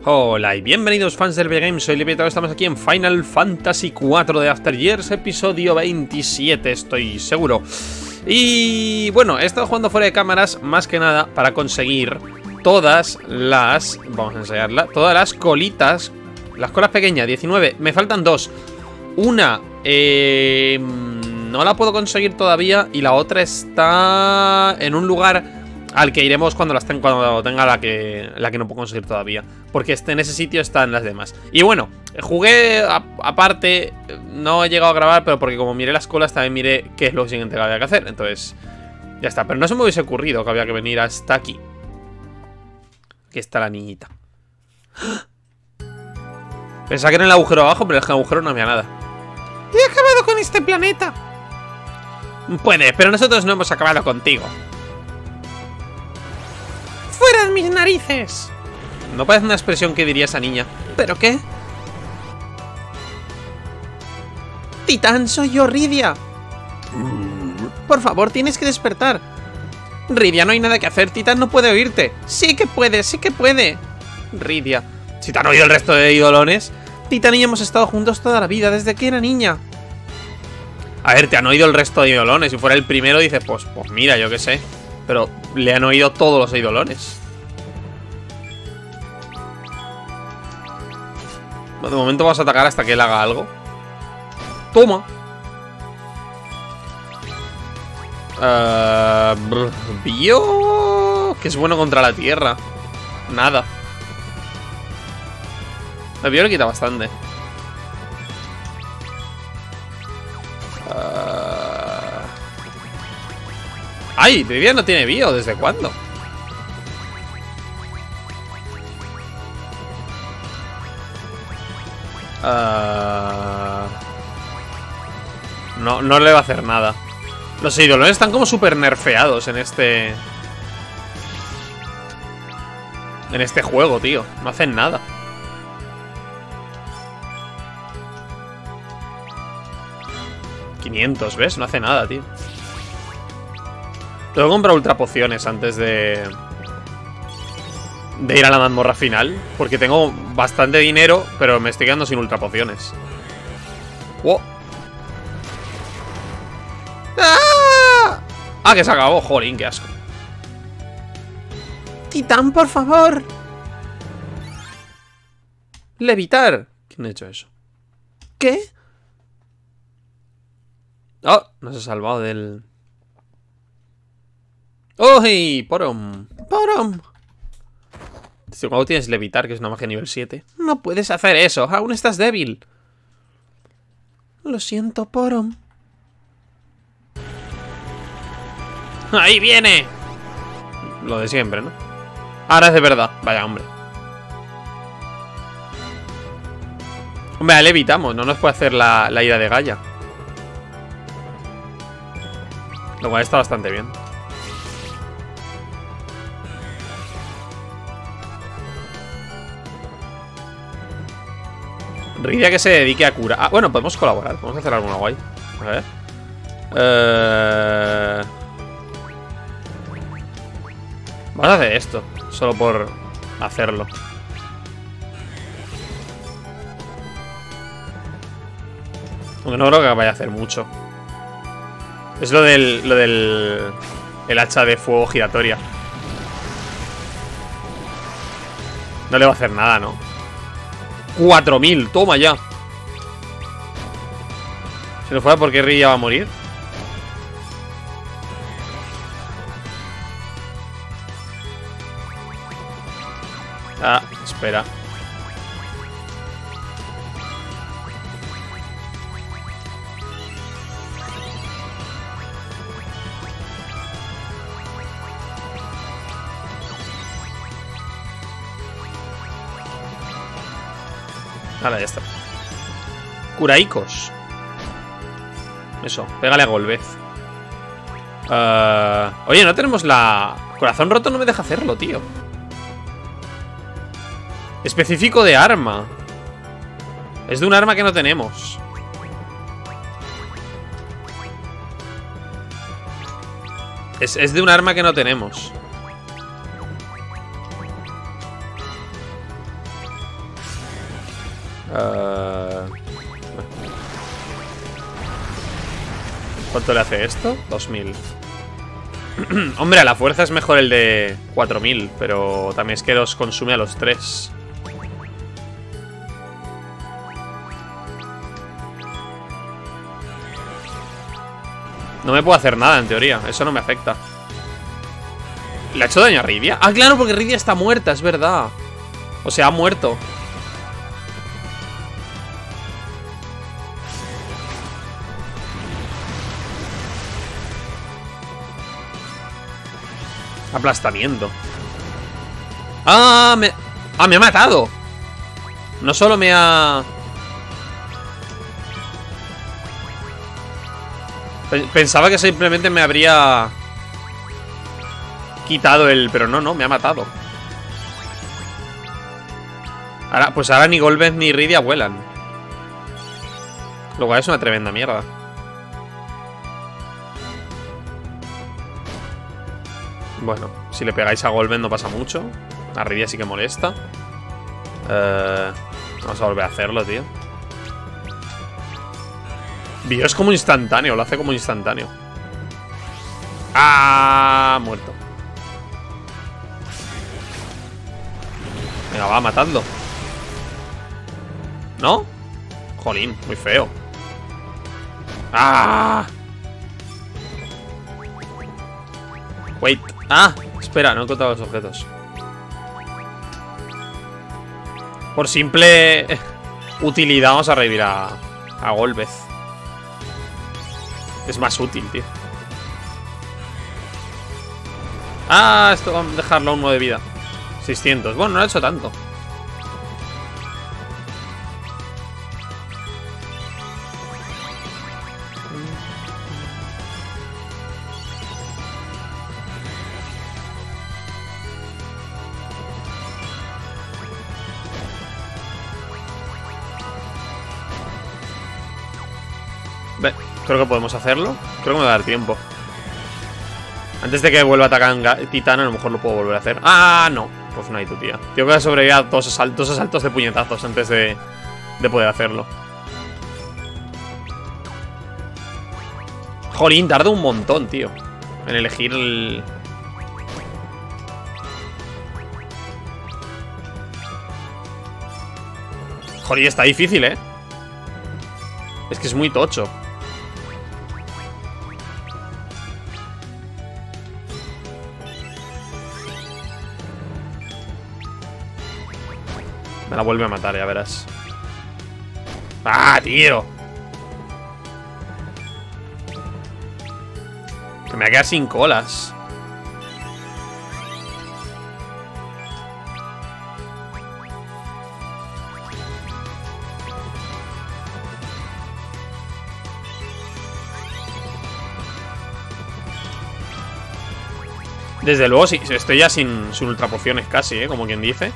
Hola y bienvenidos fans del Videogame, soy Leviathan, estamos aquí en Final Fantasy IV de After Years, episodio 27, estoy seguro. Y bueno, he estado jugando fuera de cámaras más que nada para conseguir todas las... Vamos a enseñarla, todas las colitas, las colas pequeñas, 19, me faltan dos. Una, no la puedo conseguir todavía y la otra está en un lugar al que iremos cuando tenga la que no puedo conseguir todavía. Porque en ese sitio están las demás. Y bueno, jugué aparte. No he llegado a grabar, pero porque como miré las colas también miré qué es lo siguiente que había que hacer. Entonces, ya está. Pero no se me hubiese ocurrido que había que venir hasta aquí. Aquí está la niñita. Pensaba que era en el agujero abajo, pero en el agujero no había nada. He acabado con este planeta. Puede, pero nosotros no hemos acabado contigo. ¡Fuera de mis narices! No parece una expresión que diría esa niña. ¿Pero qué? Titán, soy yo, Rydia. Por favor, tienes que despertar. Rydia, no hay nada que hacer. Titán no puede oírte. Sí que puede, sí que puede. Rydia, si te han oído el resto de idolones. Titán y yo hemos estado juntos toda la vida, desde que era niña. A ver, te han oído el resto de idolones. Si fuera el primero, dices, pues mira, yo qué sé. Pero le han oído todos los idolones. De momento vamos a atacar hasta que él haga algo. Toma. Bio. Que es bueno contra la tierra. Nada. El bio le quita bastante. ¡Ay! Rydia no tiene bio. ¿Desde cuándo? No le va a hacer nada. Los idolones están como súper nerfeados en este juego, tío. No hacen nada. $500, ¿ves? No hace nada, tío. Tengo que comprar ultra pociones antes de ir a la mazmorra final. Porque tengo bastante dinero, pero me estoy quedando sin ultra pociones. ¡Wow! ¡Ah! ¡Ah, que se acabó! Jolín, qué asco. Titán, por favor. Levitar. ¿Quién ha hecho eso? ¿Qué? Oh, no se ha salvado del... ¡Uy! ¡Porom! ¡Porom! Cuando tienes levitar, que es una magia nivel 7. No puedes hacer eso, aún estás débil. Lo siento, Porom. ¡Ahí viene! Lo de siempre, ¿no? Ahora es de verdad. Vaya, hombre. Hombre, le evitamos. No nos puede hacer la ira de Gaia. Lo cual está bastante bien. Rydia que se dedique a curar. Ah, bueno, podemos colaborar. Podemos hacer alguna guay. A ver. Vamos a hacer esto. Solo por hacerlo. Aunque no creo que vaya a hacer mucho. Es lo del el hacha de fuego giratoria. No le va a hacer nada, ¿no? 4000, toma ya. Si no fuera porque Rydia va a morir. Ah, espera. Ahora ya está. Curaicos. Eso, pégale a Golbez. Oye, no tenemos la... Corazón roto no me deja hacerlo, tío. Específico de arma. Es de un arma que no tenemos. Es de un arma que no tenemos. ¿Cuánto le hace esto? 2000. Hombre, a la fuerza es mejor el de 4000, pero también es que los consume a los 3. No me puedo hacer nada, en teoría. Eso no me afecta. ¿Le ha hecho daño a Rydia? Ah, claro, porque Rydia está muerta, es verdad. O sea, ha muerto. Aplastamiento. ¡Ah! Me ha matado. No solo me ha... Pensaba que simplemente me habría quitado el... Pero no, me ha matado. Ahora, pues ahora ni Golbez ni Rydia vuelan. Lo cual es una tremenda mierda. Bueno, si le pegáis a Golbez no pasa mucho. A Rydia sí que molesta. Vamos a volver a hacerlo, tío. Bio es como instantáneo, lo hace como instantáneo. ¡Ah! Muerto. Venga, va, matadlo. ¿No? Jolín, muy feo. ¡Ah! Wait. ¡Ah! Espera, no he encontrado los objetos. Por simple utilidad vamos a revivir a Golbez. Es más útil, tío. Ah, esto vamos a dejarlo a 1 de vida. 600. Bueno, no lo he hecho tanto. Creo que podemos hacerlo. Creo que me va a dar tiempo. Antes de que vuelva a atacar Titán, a lo mejor lo puedo volver a hacer. ¡Ah, no! Pues no hay tu tía. Tengo que sobrevivir a dos asaltos de puñetazos antes de poder hacerlo. Jolín, tarda un montón, tío, en elegir el... Jolín, está difícil, ¿eh? Es que es muy tocho. Me la vuelve a matar, ya verás. ¡Ah, tío! Que me va a quedar sin colas. Desde luego, sí, estoy ya sin ultra pociones casi, como quien dice.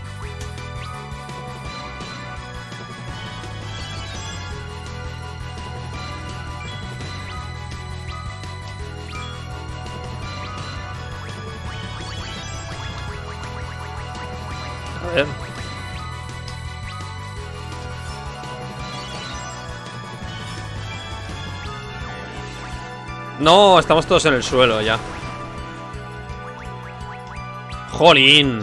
A ver. No, estamos todos en el suelo ya. ¡Jolín!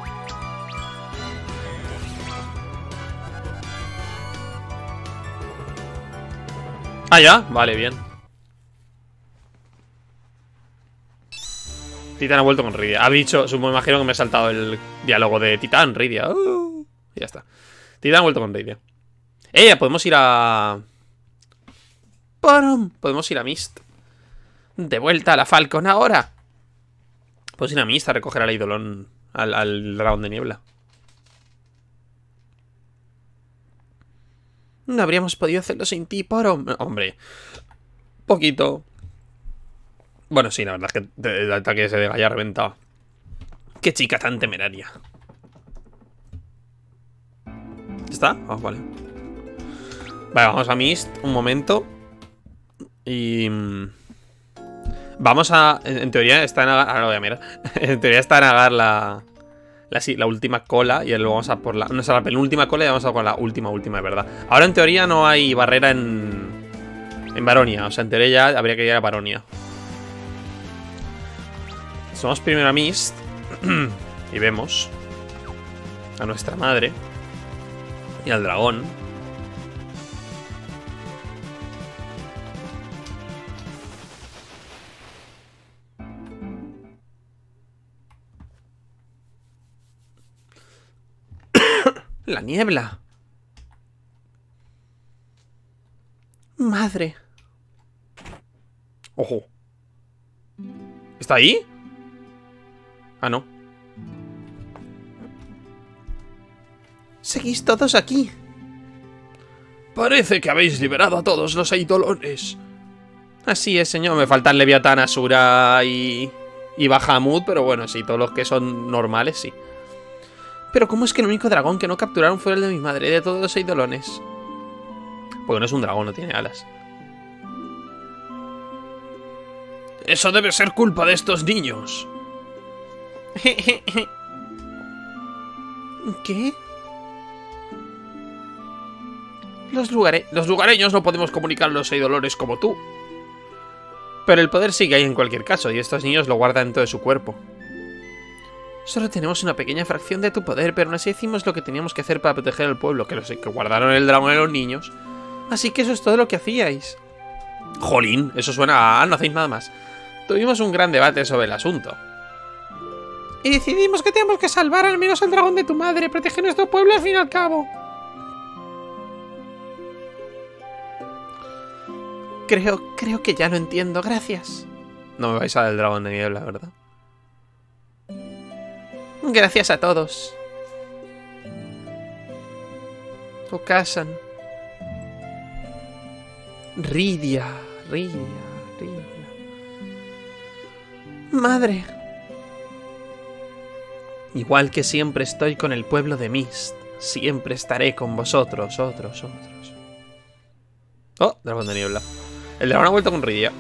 Ah, ya, vale, bien. Titán ha vuelto con Rydia. Ha dicho, me imagino que me he saltado el diálogo de Titán, Rydia. Ya está. Titán ha vuelto con Rydia. Podemos ir a... ¡Param! Podemos ir a Mist. De vuelta a la Falcon ahora. Podemos ir a Mist a recoger al Eidolon, al dragón de niebla. No habríamos podido hacerlo sin ti, Param. Hombre, poquito. Bueno, sí, la verdad es que el ataque ese de Gaia reventaba. Qué chica tan temeraria. ¿Está? Ah, vale. Vale, vamos a Mist un momento. Y... vamos a... En teoría está en Agar... Ahora lo voy a mirar. En teoría está en Agar la última cola. Y luego vamos a por la... No, o sea, la penúltima cola y vamos a por la última de verdad. Ahora en teoría no hay barrera en Baronia. O sea, en teoría ya habría que ir a Baronia. Somos primero a Mist. Y vemos a nuestra madre y al dragón. La niebla. Madre. Ojo. ¿Está ahí? Ah, no. Seguís todos aquí. Parece que habéis liberado a todos los eidolones. Así es, señor. Me faltan Leviatán, Asura y Bahamut, pero bueno, sí, todos los que son normales, sí. Pero ¿cómo es que el único dragón que no capturaron fue el de mi madre de todos los eidolones? Porque no es un dragón, no tiene alas. Eso debe ser culpa de estos niños. ¿Qué? Los lugareños no podemos comunicar los eidolones como tú. Pero el poder sigue ahí en cualquier caso, y estos niños lo guardan dentro de su cuerpo. Solo tenemos una pequeña fracción de tu poder, pero aún así hicimos lo que teníamos que hacer para proteger al pueblo, que guardaron el dragón de los niños. Así que eso es todo lo que hacíais. Jolín, eso suena a no hacéis nada más. Tuvimos un gran debate sobre el asunto. Y decidimos que tenemos que salvar al menos al dragón de tu madre, proteger nuestro pueblo al fin y al cabo. Creo que ya lo entiendo, gracias. No me vais a dar el dragón de niebla, ¿verdad? Gracias a todos. Okasan. Rydia. Madre. Igual que siempre estoy con el pueblo de Mist, siempre estaré con vosotros, otros. Oh, dragón de niebla. El dragón ha vuelto con Rydia.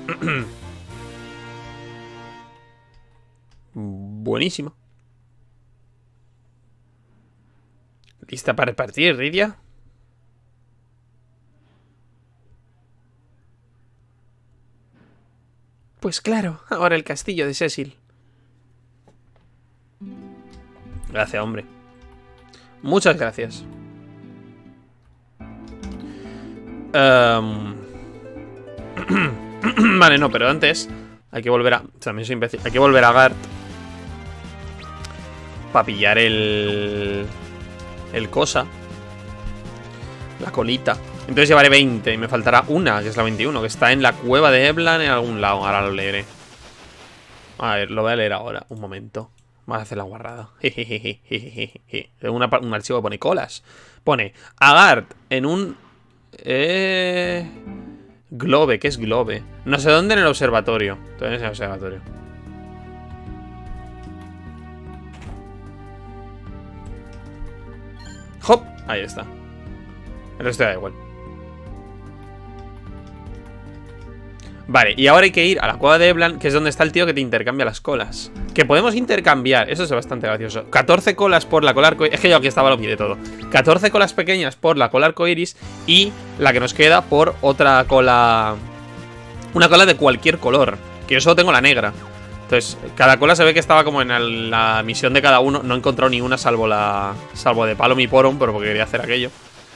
Buenísimo. ¿Lista para repartir, Rydia? Pues claro, ahora el castillo de Cecil. Gracias, hombre. Muchas gracias. Vale, no, pero antes hay que volver a... También soy imbécil. Hay que volver a Gart para pillar el cosa. La colita. Entonces llevaré 20 y me faltará una, que es la 21, que está en la cueva de Eblan en algún lado. Ahora lo leeré. A ver, lo voy a leer ahora. Un momento. Vamos a hacer la guarrada. Un archivo que pone colas. Pone Agart en un... Globe, ¿qué es Globe? No sé dónde, en el observatorio. Entonces en el observatorio. ¡Hop! Ahí está. El resto da igual. Vale, y ahora hay que ir a la cueva de Eblan, que es donde está el tío que te intercambia las colas. Que podemos intercambiar, eso es bastante gracioso. 14 colas por la cola arcoiris. Es que yo aquí estaba lo miré todo. 14 colas pequeñas por la cola arcoiris. Y la que nos queda por otra cola. Una cola de cualquier color. Que yo solo tengo la negra. Entonces, cada cola se ve que estaba como en la misión de cada uno. No he encontrado ni una salvo de Palom y Porom, pero porque quería hacer aquello.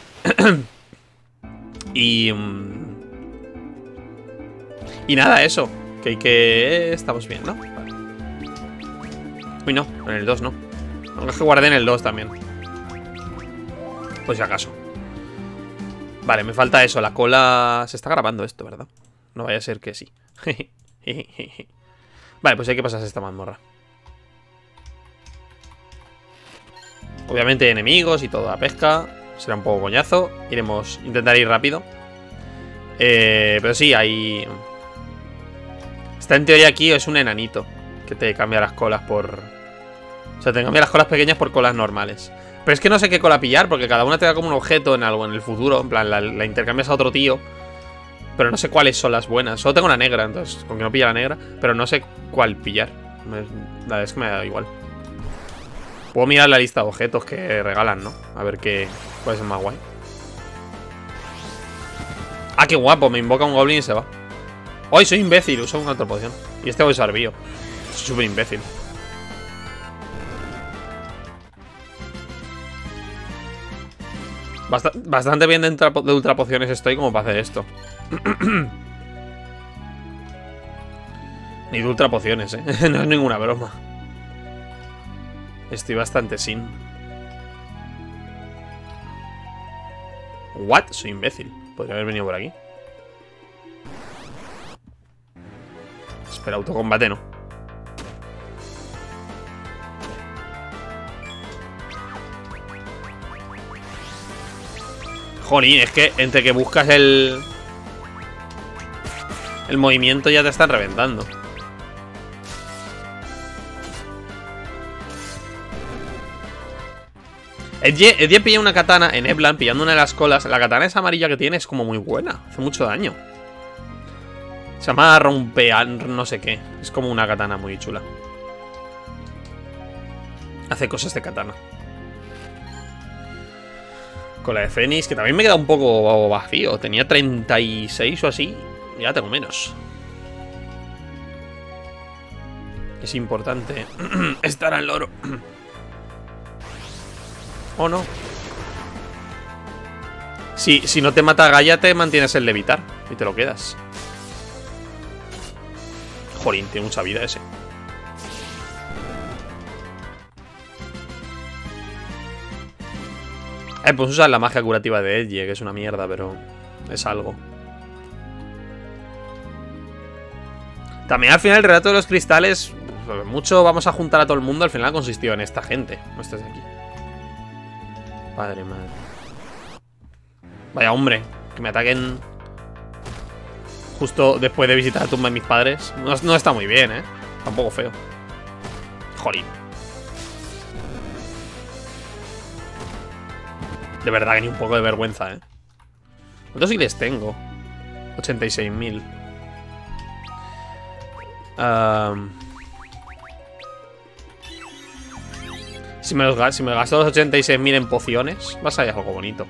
Y nada, eso. Que estamos bien, ¿no? Vale. Uy, no, en el 2 no. Aunque es que guardé en el 2 también. Pues si acaso. Vale, me falta eso. La cola... Se está grabando esto, ¿verdad? No vaya a ser que sí. Vale, pues hay que pasarse esta mazmorra. Obviamente enemigos y toda la pesca. Será un poco coñazo. Intentar ir rápido. Pero sí, hay... Está en teoría aquí, es un enanito que te cambia las colas por... O sea, te cambia las colas pequeñas por colas normales. Pero es que no sé qué cola pillar, porque cada una te da como un objeto en algo en el futuro. En plan, la intercambias a otro tío. Pero no sé cuáles son las buenas. Solo tengo una negra, entonces, con que no pilla la negra. Pero no sé cuál pillar. La verdad es que me da igual. Puedo mirar la lista de objetos que regalan, ¿no? A ver cuál es el más guay. Ah, qué guapo, me invoca un goblin y se va. ¡Ay, soy imbécil! Uso una otra poción. Y este voy a usar bio. Soy súper imbécil. Bastante bien de ultra pociones estoy como para hacer esto. Ni de ultra pociones, no es ninguna broma. Estoy bastante sin. ¿What? Soy imbécil. Podría haber venido por aquí. Espera, autocombate no. Jolín, es que entre que buscas el movimiento ya te están reventando. Edge pilla una katana en Eblan, pillando una de las colas. La katana esa amarilla que tiene es como muy buena. Hace mucho daño. Se llama rompean, no sé qué. Es como una katana muy chula. Hace cosas de katana. Cola de Fénix, que también me queda un poco vacío. Tenía 36 o así. Ya tengo menos. Es importante estar al loro. ¿O no? Si no te mata Gaia, te mantienes el levitar y te lo quedas. Jolín, tiene mucha vida ese. Pues usar la magia curativa de Edge, que es una mierda, pero es algo. También al final el relato de los cristales, mucho vamos a juntar a todo el mundo, al final ha consistido en esta gente. No estés aquí. Padre, madre. Vaya hombre, que me ataquen justo después de visitar la tumba de mis padres. No está muy bien, Está un poco feo. Jolín. De verdad que ni un poco de vergüenza, ¿Cuántos kills tengo? 86.000. Si me gasto los 86.000 en pociones, va a salir algo bonito.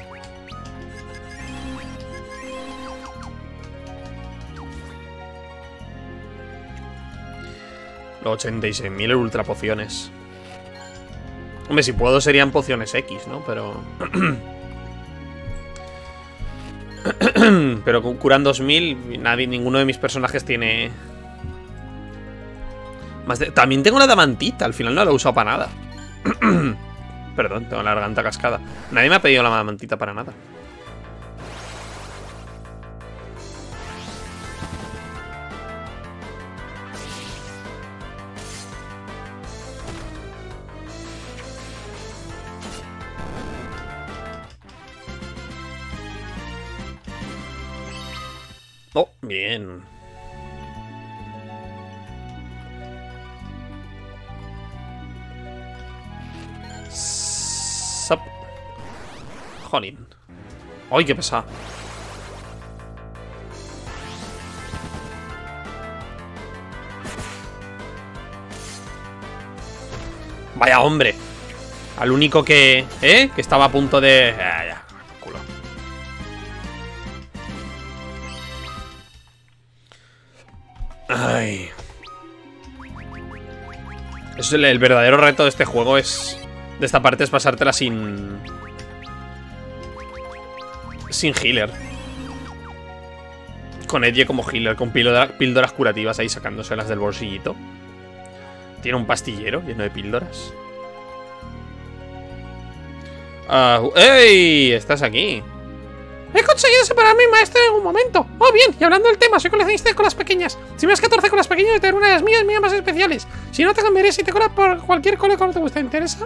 Los 86.000 en ultra pociones. Hombre, si puedo serían pociones X, ¿no? Pero... Pero curan 2.000. Ninguno de mis personajes tiene... También tengo la damantita. Al final no la he usado para nada. Perdón, tengo la garganta cascada. Nadie me ha pedido la damantita para nada. Oh, bien. Sup. Jolín. ¡Ay, qué pesado! Vaya hombre. Al único que... que estaba a punto de... ya. Culo. Ay. Es el verdadero reto de este juego es... De esta parte es pasártela sin healer. Con Edge como healer, con píldoras curativas ahí sacándoselas del bolsillito. Tiene un pastillero lleno de píldoras. ¡Ey! Estás aquí. He conseguido separar a mi maestro en un momento. Oh, bien, y hablando del tema, soy coleccionista de colas pequeñas. Si me das 14 colas pequeñas, te daré una de las mías más especiales. Si no, te cambiaré si te colas por cualquier cola que no te guste. ¿Te interesa?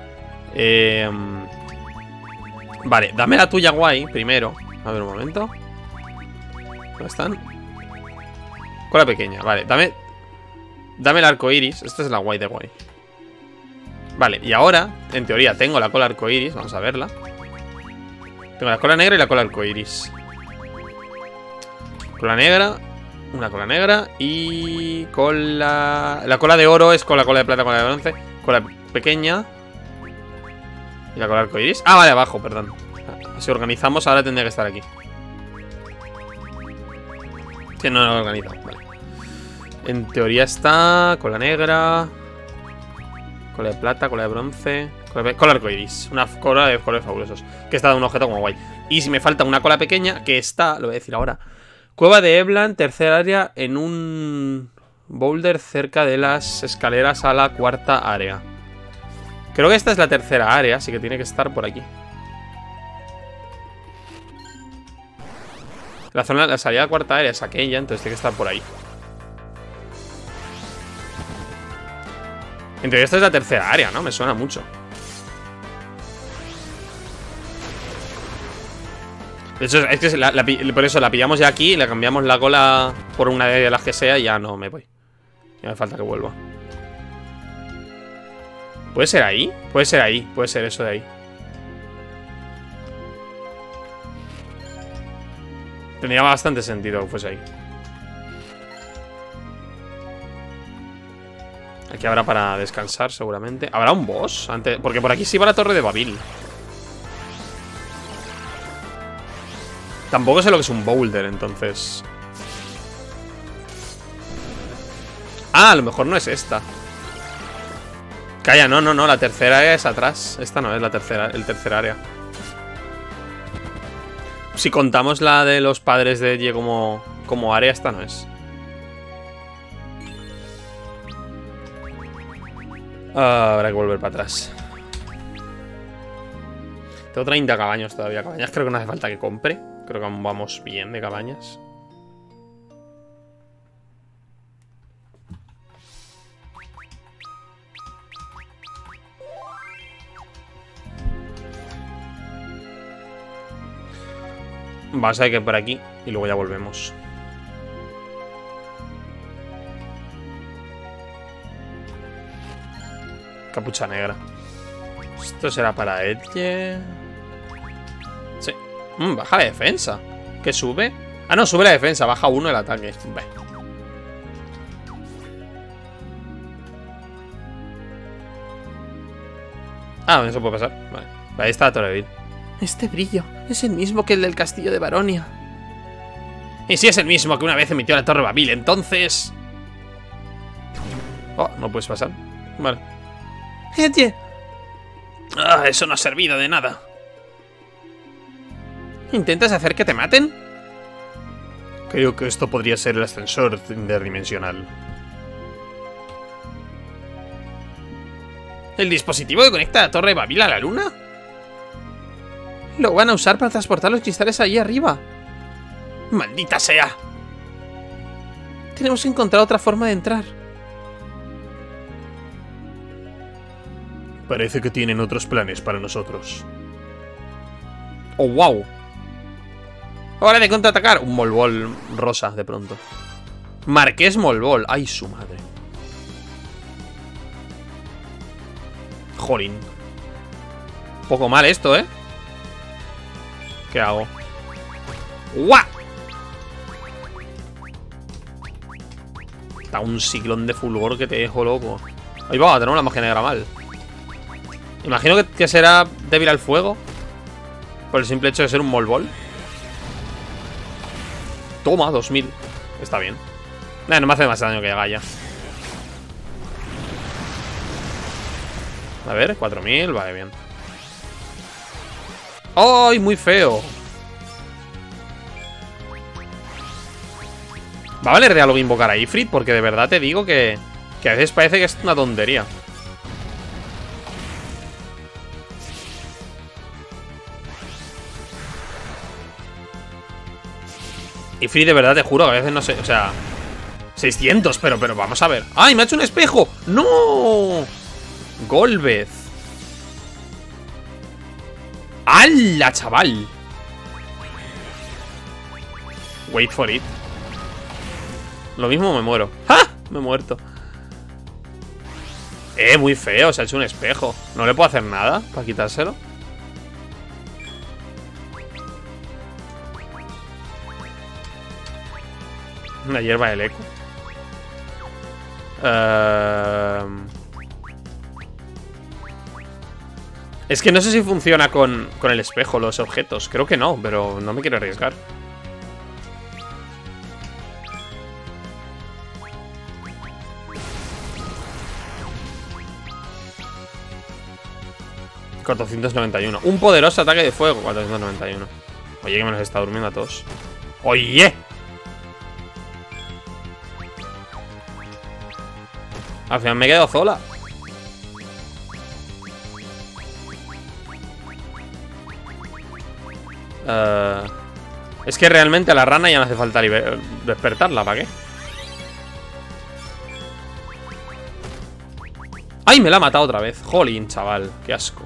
Vale, dame la tuya guay primero. A ver, un momento. ¿Dónde están? Cola pequeña, vale, dame el arco iris. Esta es la guay de guay. Vale, y ahora, en teoría, tengo la cola arco iris. Vamos a verla. Tengo la cola negra y la cola arco iris. Cola negra. Una cola negra. Y cola... La cola de oro es con la cola de plata, cola de bronce. pequeña. Y la cola arcoiris. Ah, vale, abajo, perdón. Si organizamos, ahora tendría que estar aquí. Sí, no lo he organizado, vale. En teoría está cola negra, cola de plata, cola de bronce, cola arcoiris. Una cola de colores fabulosos. Que está de un objeto como guay. Y si me falta una cola pequeña, que está, lo voy a decir ahora. Cueva de Eblan, tercer área, en un boulder cerca de las escaleras a la cuarta área. Creo que esta es la tercera área, así que tiene que estar por aquí. La zona, la salida de la cuarta área es aquella, entonces tiene que estar por ahí. En teoría esta es la tercera área, ¿no? Me suena mucho. De hecho, es que por eso la pillamos ya aquí y le cambiamos la cola por una de las que sea y ya no me voy. Ya me falta que vuelva. ¿Puede ser ahí? Puede ser ahí. Puede ser eso de ahí. Tendría bastante sentido que fuese ahí. Aquí habrá para descansar seguramente. ¿Habrá un boss? Antes, porque por aquí sí va la torre de Babil. Tampoco sé lo que es un boulder, entonces. Ah, a lo mejor no es esta. Calla, no, la tercera área es atrás. Esta no es la tercera, el tercer área. Si contamos la de los padres de Edge como área, esta no es. Habrá que volver para atrás. Tengo 30 cabañas todavía. Cabañas creo que no hace falta que compre. Creo que vamos bien de cabañas. Vas a ir que por aquí y luego ya volvemos. Capucha negra. Esto será para Edge. Sí. Baja la defensa. ¿Qué sube? Ah, no, sube la defensa. Baja 1 el ataque. Ve. Ah, eso puede pasar. Vale. Ahí está la torre de Vil. Este brillo es el mismo que el del castillo de Baronia. Y si es el mismo que una vez emitió la torre Babil, entonces... Oh, no puedes pasar. Vale. Edge. Ah, eso no ha servido de nada. ¿Intentas hacer que te maten? Creo que esto podría ser el ascensor interdimensional. ¿El dispositivo que conecta la torre Babil a la luna? Lo van a usar para transportar los cristales allí arriba. ¡Maldita sea! Tenemos que encontrar otra forma de entrar. Parece que tienen otros planes para nosotros. ¡Oh, wow! ¡Hora de contraatacar! Un Molbol rosa, de pronto. Marqués Molbol. ¡Ay, su madre! Jolín. Poco mal esto, ¿eh? ¿Qué hago? ¡Guau! Está un ciclón de fulgor que te dejo loco. Ahí va, tenemos la magia negra mal. Imagino que será débil al fuego. Por el simple hecho de ser un Molbol. Toma, 2000. Está bien. No me hace más daño que Gaia. A ver, 4000, vale, bien. ¡Ay, muy feo! ¿Va a valer de algo invocar a Ifrit? Porque de verdad te digo que a veces parece que es una tontería. Ifrit, de verdad te juro que a veces no sé, o sea... 600, pero vamos a ver. ¡Ay, me ha hecho un espejo! ¡No! Golbez. ¡Hala, chaval! Wait for it. Lo mismo me muero. ¡Ah! Me he muerto. Muy feo, se ha hecho un espejo. No le puedo hacer nada para quitárselo. Una hierba del eco. Es que no sé si funciona con el espejo los objetos. Creo que no, pero no me quiero arriesgar. $491. Un poderoso ataque de fuego. 491. Oye, que me los está durmiendo a todos. ¡Oye! Al final me he quedado sola. Es que realmente a la rana ya no hace falta despertarla, ¿para qué? ¡Ay! Me la ha matado otra vez. Jolín, chaval, qué asco.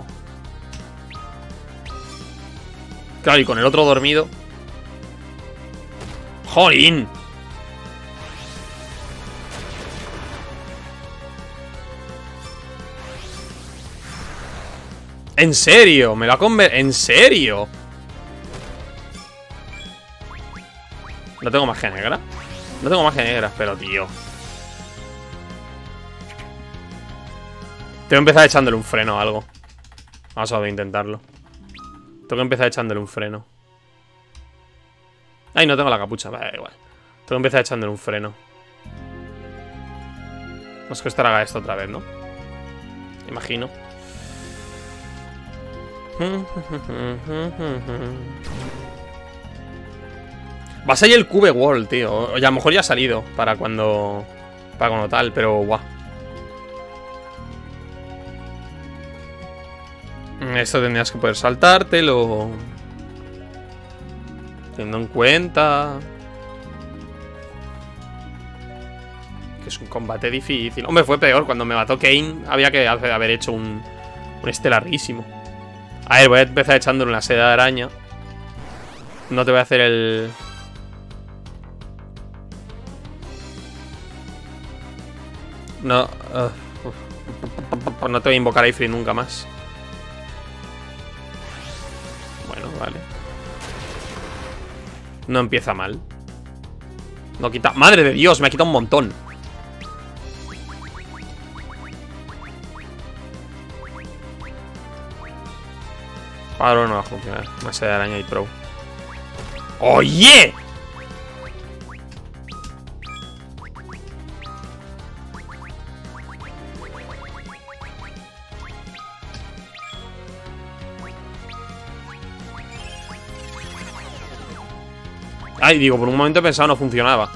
Claro, y con el otro dormido. ¡Jolín! ¿En serio? ¿Me lo ha convertido? ¿En serio? No tengo magia negra. No tengo magia negra, pero tío. Tengo que empezar echándole un freno o algo. Vamos a intentarlo. Tengo que empezar echándole un freno. Ay, no tengo la capucha. Vale, igual. Tengo que empezar echándole un freno. Nos costará haga esto otra vez, ¿no? Imagino. Va a salir el Cube World, tío. O a lo mejor ya ha salido para cuando tal, pero guau. Esto tendrías que poder saltártelo. Teniendo en cuenta que es un combate difícil. Hombre, fue peor. Cuando me mató Kane había que haber hecho un estelarrísimo. A ver, voy a empezar echándole una seda de araña. No te voy a hacer el... No, no te voy a invocar a Ifrit nunca más. Bueno, vale. No empieza mal. No quita... ¡Madre de Dios! Me ha quitado un montón. Ahora no va a funcionar. Más de araña y pro. ¡Oye! Ay, digo, por un momento he pensado no funcionaba.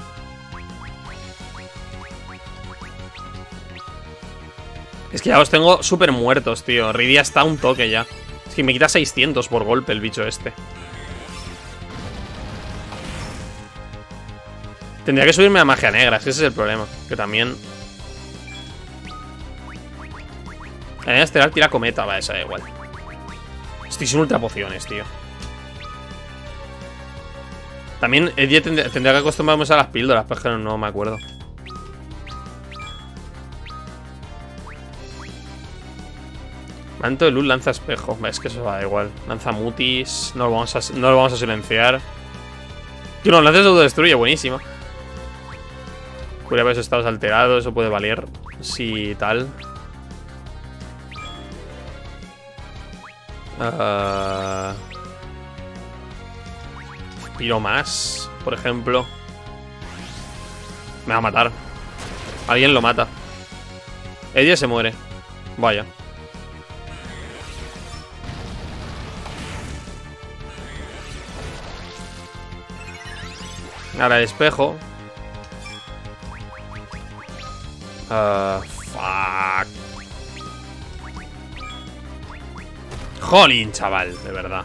Es que ya los tengo súper muertos, tío. Rydia está a un toque ya. Es que me quita 600 por golpe el bicho este. Tendría que subirme a magia negra, es que ese es el problema. Que también... La energía estelar tira cometa, va, esa da igual. Estoy sin ultra pociones, tío. También tendría que acostumbrarme a las píldoras, pero es que no me acuerdo. Manto de luz lanza espejo. Es que eso va igual. Lanza mutis. No lo vamos a silenciar. Tío, no, lanza se autodestruye. Buenísima. Curia ver esos estados alterados. Eso puede valer. Sí, tal. Piro más, por ejemplo. Me va a matar. Alguien lo mata. Ella se muere. Vaya. Ahora el espejo. Fuck. Jolín, chaval, de verdad.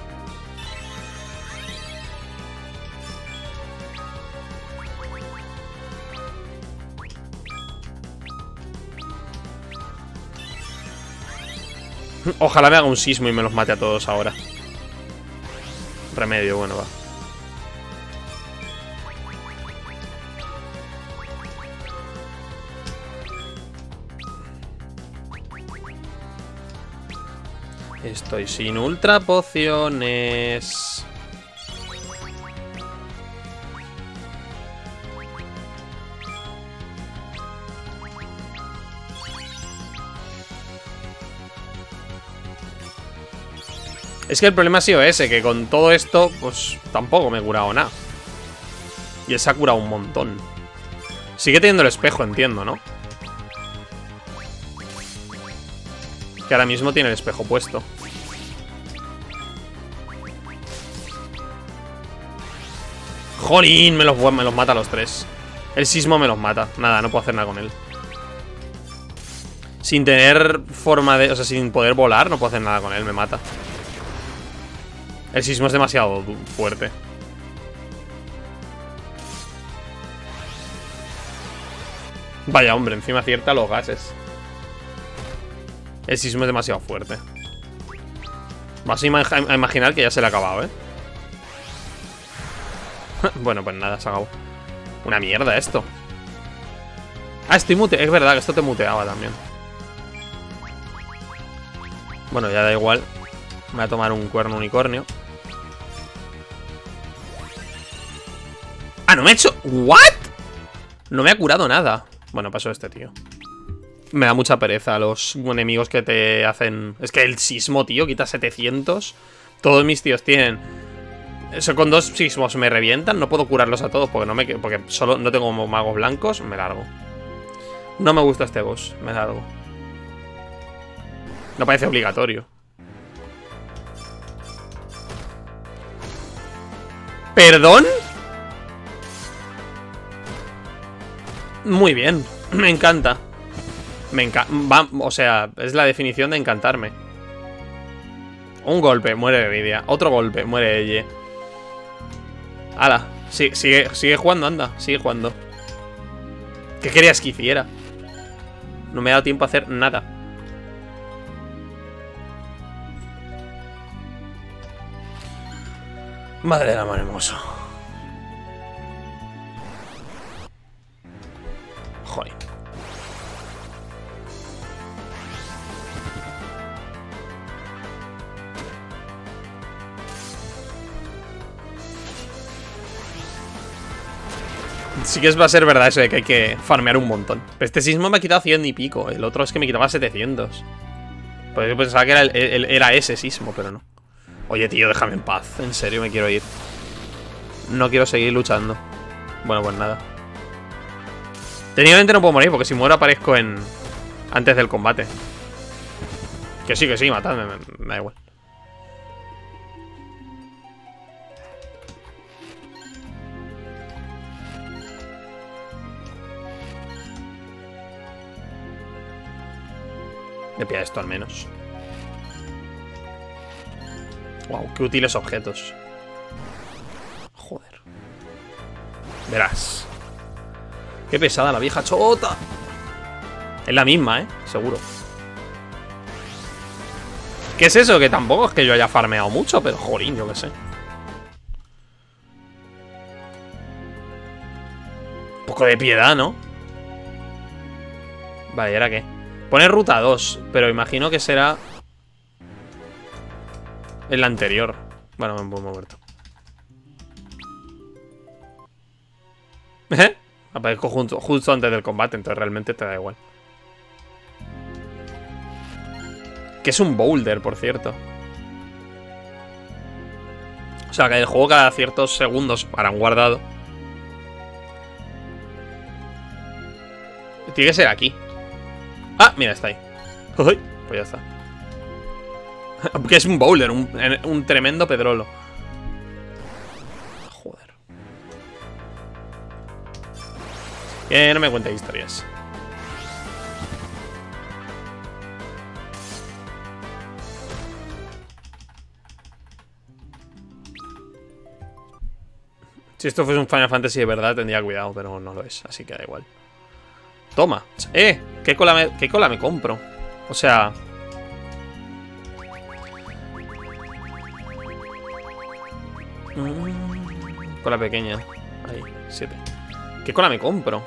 Ojalá me haga un sismo y me los mate a todos ahora. Remedio, bueno, va. Estoy sin ultra pociones. Es que el problema ha sido ese, que con todo esto, pues tampoco me he curado nada. Y él se ha curado un montón. Sigue teniendo el espejo, entiendo, ¿no? Que ahora mismo tiene el espejo puesto. ¡Jolín! Me los mata a los tres. El sismo me los mata. Nada, no puedo hacer nada con él. Sin tener forma de... O sea, sin poder volar, no puedo hacer nada con él. Me mata. El sismo es demasiado fuerte. Vaya, hombre, encima acierta los gases. El sismo es demasiado fuerte. Vas a imaginar que ya se le ha acabado, ¿eh? Bueno, pues nada, se acabó. Una mierda esto. Ah, estoy muteado. Es verdad que esto te muteaba también. Bueno, ya da igual. Me voy a tomar un cuerno unicornio. Ah, no me ha hecho... ¿What? No me ha curado nada. Bueno, pasó este tío. Me da mucha pereza a los enemigos que te hacen... Es que el sismo, tío, quita 700. Todos mis tíos tienen... Eso, con 2 sismos me revientan. No puedo curarlos a todos porque solo no tengo magos blancos. Me largo. No me gusta este boss. Me largo. No parece obligatorio. ¿Perdón? Muy bien. Me encanta. O sea, es la definición de encantarme. Un golpe, muere Lidia. Otro golpe, muere ella. ¡Hala! Sigue jugando, anda. Sigue jugando. ¿Qué querías que hiciera? No me ha dado tiempo a hacer nada. Madre del amor hermoso. Joder. Sí que va a ser verdad eso de que hay que farmear un montón. Pero este sismo me ha quitado 100 y pico. El otro es que me quitaba 700. Pues yo pensaba que era ese sismo, pero no. Oye, tío, déjame en paz. En serio, me quiero ir. No quiero seguir luchando. Bueno, pues nada. Técnicamente no puedo morir porque si muero aparezco antes del combate. Que sí, matadme. Me da igual. Me pilla esto al menos. Wow, qué útiles objetos. Joder. Verás. Qué pesada la vieja chota. Es la misma, seguro. ¿Qué es eso? Que tampoco es que yo haya farmeado mucho, pero jolín, yo qué sé. Un poco de piedad, ¿no? Vale, ¿y ahora qué? Pone ruta 2, pero imagino que será en la anterior. Bueno, me he muerto. Aparezco justo antes del combate, entonces realmente te da igual. Que es un boulder, por cierto. O sea, que el juego cada ciertos segundos para un guardado. Tiene que ser aquí. Ah, mira, está ahí. Pues ya está. Que es un boulder, un tremendo pedrolo. Joder. No me cuente historias. Si esto fuese un Final Fantasy de verdad tendría cuidado, pero no lo es, así que da igual. Toma. ¿Qué cola me compro? O sea... Cola pequeña. Ahí, 7. ¿Qué cola me compro?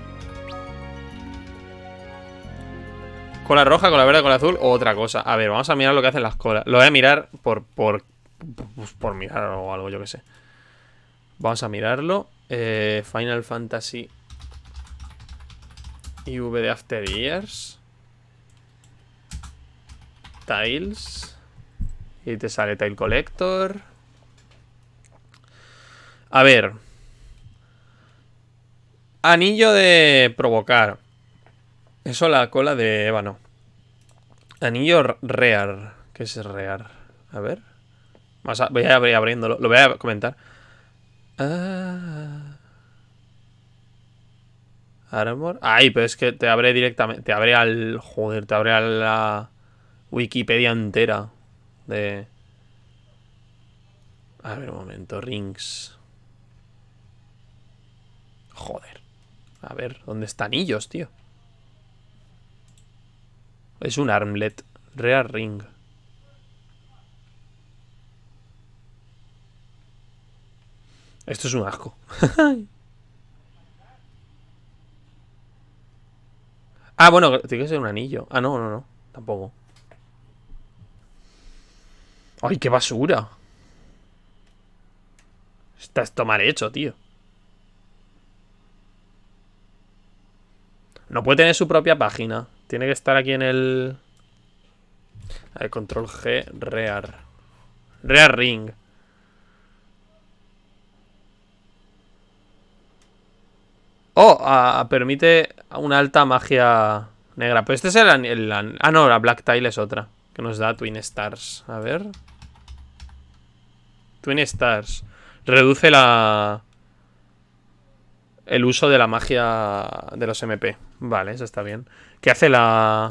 ¿Cola roja, cola verde, cola azul o otra cosa? A ver, vamos a mirar lo que hacen las colas. Lo voy a mirar por mirar o algo, yo que sé. Vamos a mirarlo. Final Fantasy IV de After Years. Tiles. Y te sale Tail Collector. A ver. Anillo de provocar. Eso la cola de ébano. Anillo Rear. ¿Qué es Rear? A ver. Voy a ir abriéndolo. Lo voy a comentar. Armor. Ay, pero es que te abre directamente. Te abre al. Joder, te abre a la Wikipedia entera. De. A ver, un momento. Rings. Joder. A ver, ¿dónde están anillos, tío? Es un armlet. Rear ring. Esto es un asco. Ah, bueno, tiene que ser un anillo. Ah, no, no, no. Tampoco. ¡Ay, qué basura! Está esto mal hecho, tío. No puede tener su propia página. Tiene que estar aquí en el... A ver, control G, Rear. Rear ring. Oh, permite una alta magia negra. Pero este es el... Ah, no, la Black Tile es otra. Que nos da Twin Stars. A ver. Twin Stars. Reduce el uso de la magia de los MP. Vale, eso está bien. ¿Qué hace la...?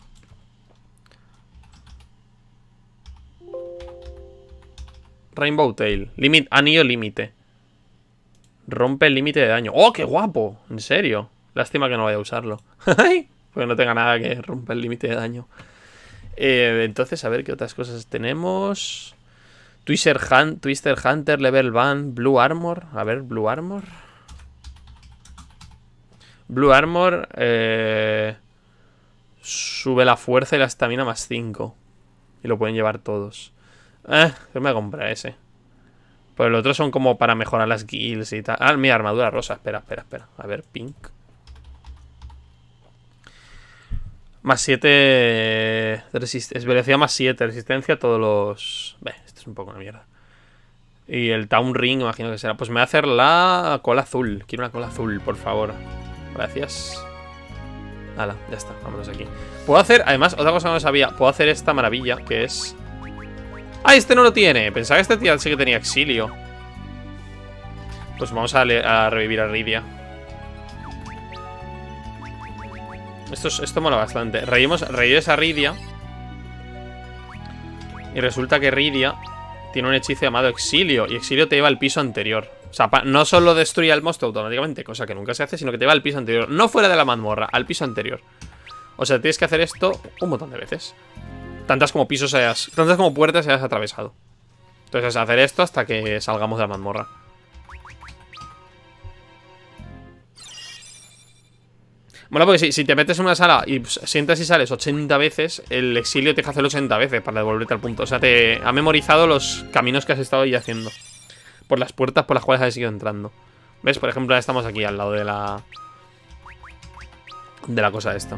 Rainbow Tail. Anillo límite. Rompe el límite de daño. ¡Oh, qué guapo! En serio. Lástima que no vaya a usarlo. Porque no tenga nada que romper el límite de daño. Entonces, a ver qué otras cosas tenemos. Twister Hunter, Level Band, Blue Armor. A ver, Blue Armor. Blue Armor. Sube la fuerza y la estamina más 5. Y lo pueden llevar todos. Yo me voy a comprar ese. Pues el otro son como para mejorar las guilds y tal. Ah, mi armadura rosa. Espera. A ver, pink. Más 7 es velocidad más 7. Resistencia a todos los... esto es un poco una mierda. Y el Town Ring, imagino que será. Pues me voy a hacer la cola azul. Quiero una cola azul, por favor. Gracias. Hala, ya está, vámonos aquí. Puedo hacer, además, otra cosa que no sabía. Puedo hacer esta maravilla, que es... ¡Ah, este no lo tiene! Pensaba que este tío sí que tenía exilio. Pues vamos a revivir a Rydia. Esto mola bastante. Revives a Rydia. Y resulta que Rydia tiene un hechizo llamado Exilio. Y Exilio te lleva al piso anterior. O sea, no solo destruye al monstruo automáticamente, cosa que nunca se hace, sino que te va al piso anterior. No fuera de la mazmorra, al piso anterior. O sea, tienes que hacer esto un montón de veces. Tantas como puertas hayas atravesado. Entonces, hacer esto hasta que salgamos de la mazmorra. Bueno, porque si te metes en una sala y sientas y sales 80 veces, el exilio te deja hacer 80 veces para devolverte al punto. O sea, te ha memorizado los caminos que has estado ahí haciendo. Por las puertas por las cuales has ido entrando. ¿Ves? Por ejemplo, ahora estamos aquí al lado de la... cosa esta.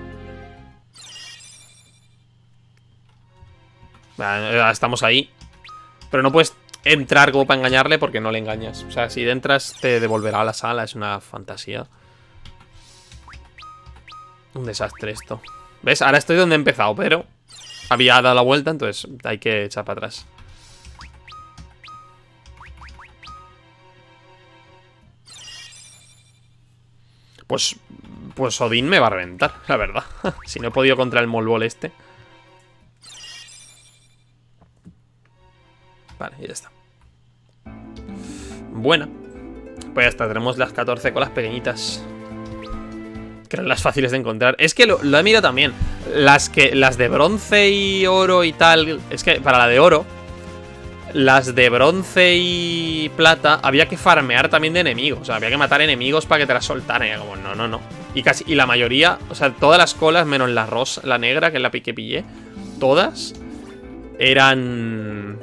Estamos ahí. Pero no puedes entrar como para engañarle porque no le engañas. O sea, si entras te devolverá a la sala. Es una fantasía. Un desastre esto. ¿Ves? Ahora estoy donde he empezado, pero había dado la vuelta, entonces hay que echar para atrás. Pues Odín me va a reventar, la verdad. Si no he podido contra el Molbol este. Vale, y ya está. Buena. Pues ya está, tenemos las 14 colas pequeñitas. Que eran las fáciles de encontrar. Es que lo he mirado también. Las de bronce y oro y tal. Es que para la de oro, las de bronce y plata había que farmear también de enemigos. O sea, había que matar enemigos para que te las soltaran. Y como, no. Y la mayoría, o sea, todas las colas, menos la rosa, la negra, que es la que pillé, todas eran...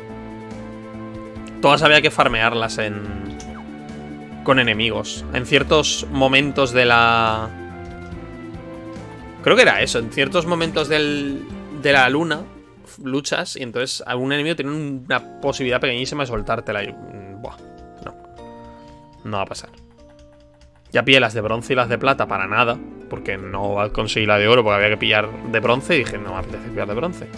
Todas había que farmearlas con enemigos. En ciertos momentos de la... Creo que era eso. En ciertos momentos de la luna luchas y entonces algún enemigo tiene una posibilidad pequeñísima de soltártela y... buah, no va a pasar. Ya pillé las de bronce y las de plata para nada, porque no va a conseguir la de oro porque había que pillar de bronce y dije, no me apetece pillar de bronce.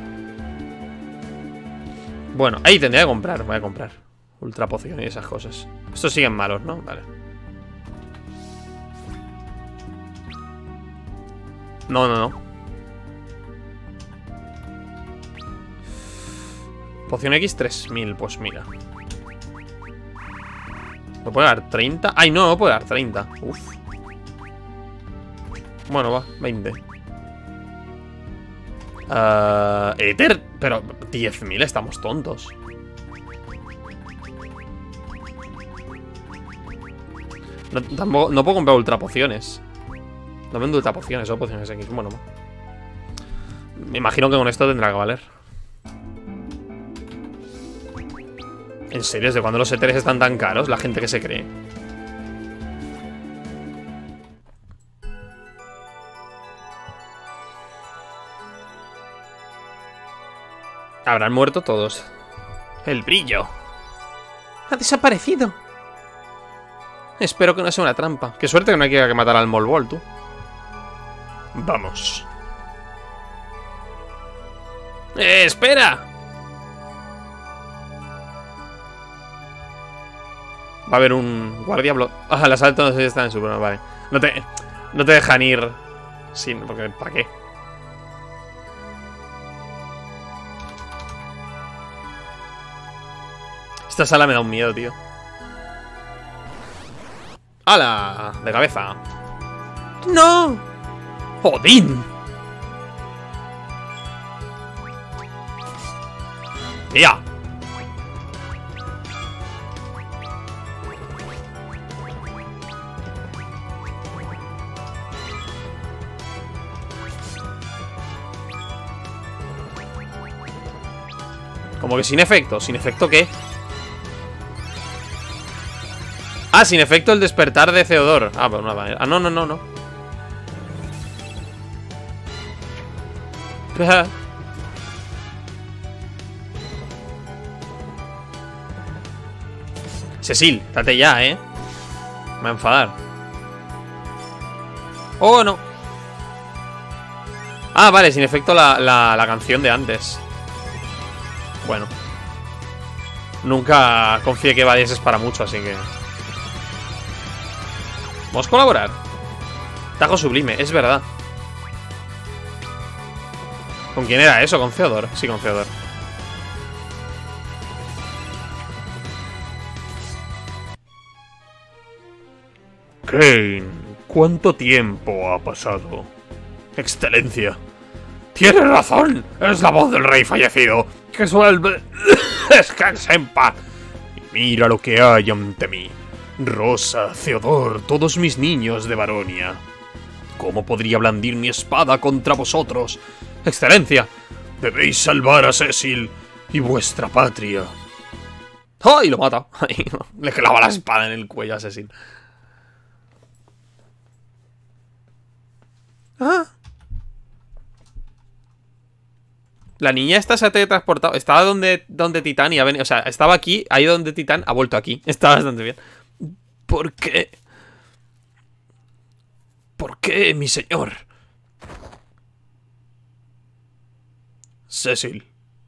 Bueno, ahí tendría que comprar, voy a comprar ultra poción y esas cosas. Estos siguen malos, ¿no? Vale. No. Poción X 3000, pues mira. ¿Me puede dar 30? Ay, no puede dar 30. Uf. Bueno, va, 20. Ether, pero 10.000, estamos tontos. No puedo comprar ultra pociones. No vendo ultra pociones, solo pociones X. Bueno, me imagino que con esto tendrá que valer. ¿En serio? ¿Desde cuándo los éteres están tan caros? La gente que se cree. Habrán muerto todos. El brillo ha desaparecido. Espero que no sea una trampa. Qué suerte que no hay que matar al Molbol, tú. Vamos. ¡Espera! Va a haber un guardia Ah, el asalto no sé si está en su programa, vale. No te dejan ir sin... Porque, ¿para qué? Esta sala me da un miedo, tío. ¡Hala! De cabeza. ¡No! ¡Odín! ¡Ya! Como que sin efecto. ¿Sin efecto qué? Ah, sin efecto el despertar de Theodore. Ah, pues una manera. Ah, no. Cecil, date ya, ¿eh? Me va a enfadar. Oh, no. Ah, vale, sin efecto la canción de antes. Bueno. Nunca confié que valieses para mucho, así que... Vamos a colaborar. Tajo sublime, es verdad. ¿Con quién era eso? ¿Con Theodore? Sí, con Theodore. Kane, ¿cuánto tiempo ha pasado? Excelencia. Tienes razón. Es la voz del rey fallecido. Que suelve... Descansa en paz. Y mira lo que hay ante mí. Rosa, Theodore, todos mis niños de Baronia. ¿Cómo podría blandir mi espada contra vosotros? Excelencia, debéis salvar a Cecil y vuestra patria. ¡Ay! Lo mata. Le clava la espada en el cuello a Cecil. Ah. La niña esta se ha teletransportado. Estaba donde Titán y ha venido. O sea, estaba aquí, ha ido donde Titán, ha vuelto aquí. Está bastante bien. ¿Por qué? ¿Por qué, mi señor? Cecil.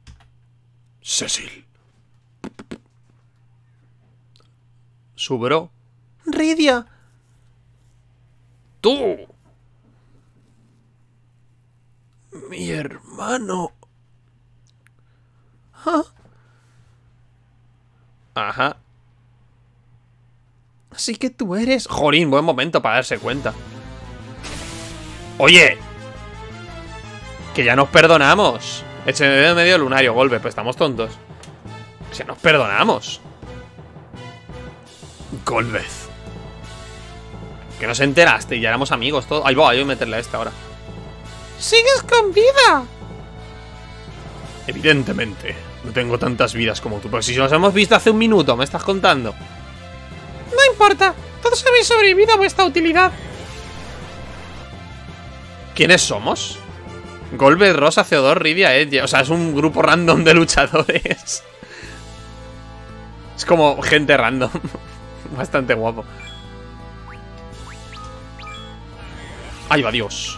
Su bro. Rydia. ¡Tú! Mi hermano. ¿Ah? Ajá. Así que tú eres... Jolín, buen momento para darse cuenta. ¡Oye! Que ya nos perdonamos. Eche de medio lunario, golpe, pues estamos tontos. Si nos perdonamos. Golbez. Que nos enteraste y ya éramos amigos todos. Ahí voy a meterle a esta ahora. ¡Sigues con vida! Evidentemente. No tengo tantas vidas como tú. Pero si nos hemos visto hace un minuto, ¿me estás contando? No importa. Todos habéis sobrevivido a vuestra utilidad. ¿Quiénes somos? Golbez, Rosa, Theodore, Rydia, Edge. O sea, es un grupo random de luchadores. Es como gente random. Bastante guapo. Ahí va, Dios.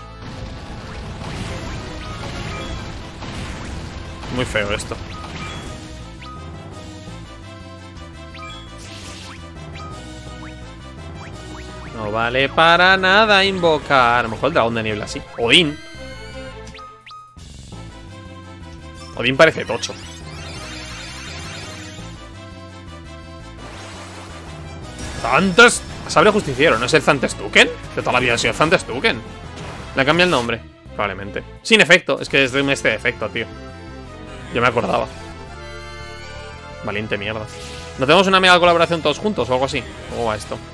Muy feo esto. No vale para nada invocar. A lo mejor el dragón de niebla, sí. Odín. Odín parece tocho. Zantes. Sabre justiciero, ¿no es el Zantestuken? De toda la vida ha sido el Zantestuken. Le cambia el nombre, probablemente. Sin efecto, es que es de este efecto, tío. Yo me acordaba. Valiente mierda. ¿No tenemos una mega colaboración todos juntos o algo así? ¿Cómo va esto?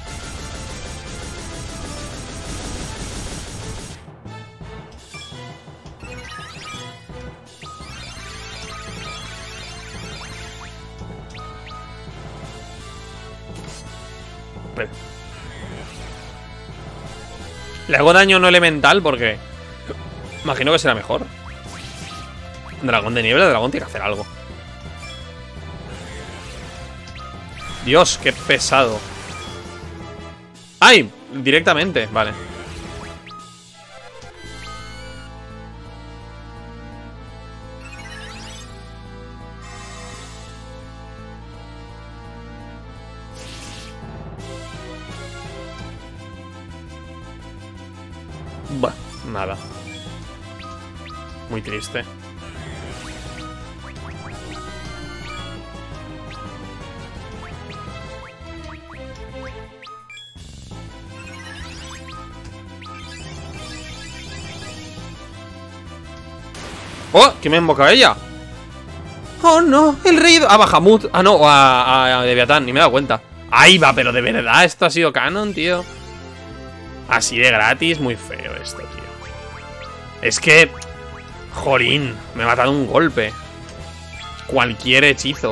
Le hago daño no elemental porque imagino que será mejor. Dragón de niebla, el dragón tiene que hacer algo. Dios, qué pesado. ¡Ay! Directamente, vale. Bah, nada. Muy triste. ¡Oh! ¿Qué me ha invocado ella? ¡Oh, no! El rey... A Bahamut. Ah, no, a Leviatán. Ni me he dado cuenta. ¡Ahí va! Pero de verdad, esto ha sido canon, tío. Así de gratis, muy feo esto, tío. Es que... Jorín, me ha matado un golpe. Cualquier hechizo.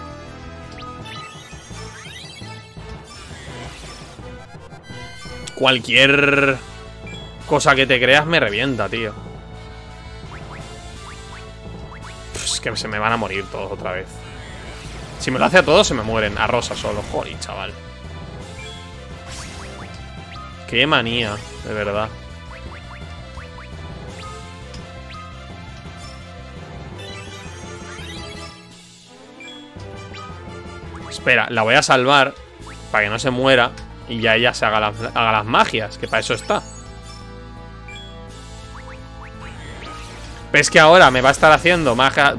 Cualquier cosa que te creas me revienta, tío. Es que se me van a morir todos otra vez. Si me lo hace a todos, se me mueren. A Rosa solo. Joder, chaval. Qué manía, de verdad. Espera, la voy a salvar para que no se muera y ya ella se haga las magias, que para eso está. ¿Ves que ahora me va a estar haciendo magia?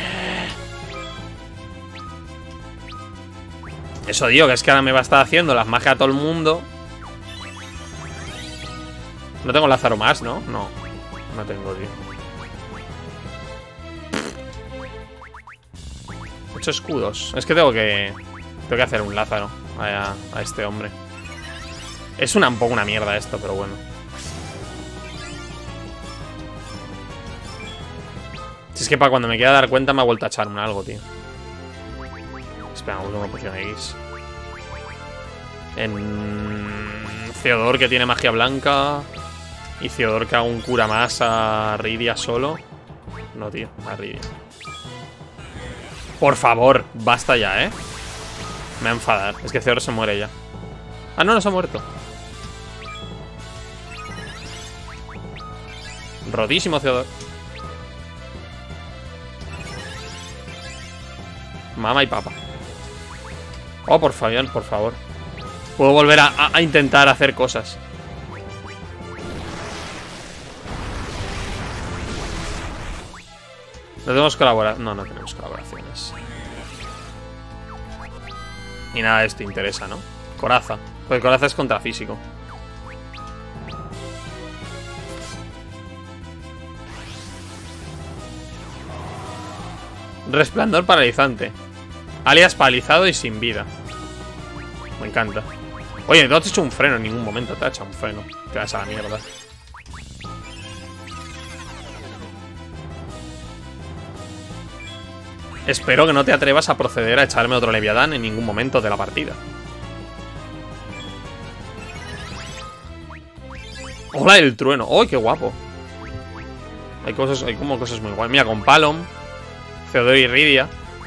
Eso digo, que es que ahora me va a estar haciendo las magias a todo el mundo. No tengo Lázaro más, ¿no? No, no tengo, tío. 8 escudos. Es que tengo que hacer un Lázaro a este hombre. Es un poco una mierda esto, pero bueno. Si es que para cuando me quiera dar cuenta me ha vuelto a echar algo, tío. Espera, una poción X. En Theodore, que tiene magia blanca. Y Theodore, que haga un cura más a Rydia solo. No, tío, a Rydia. Por favor, basta ya, ¿eh? Me va a enfadar. Es que Theodore se muere ya. Ah, no, no se ha muerto. Rotísimo Theodore. Mamá y papá. Oh, por favor, por favor. Puedo volver a intentar hacer cosas. ¿No tenemos colaboración? No, no tenemos colaboraciones. Ni nada de esto interesa, ¿no? Coraza. Porque Coraza es contrafísico. Resplandor paralizante. Alias paralizado y sin vida. Me encanta. Oye, no te has hecho un freno en ningún momento. Te has hecho un freno. Te vas a la mierda. Espero que no te atrevas a proceder a echarme otro Leviatán en ningún momento de la partida. Hola, el trueno. ¡Oh, qué guapo! Hay como cosas muy guapas. Mira, con Palom, Theodore y Rydia.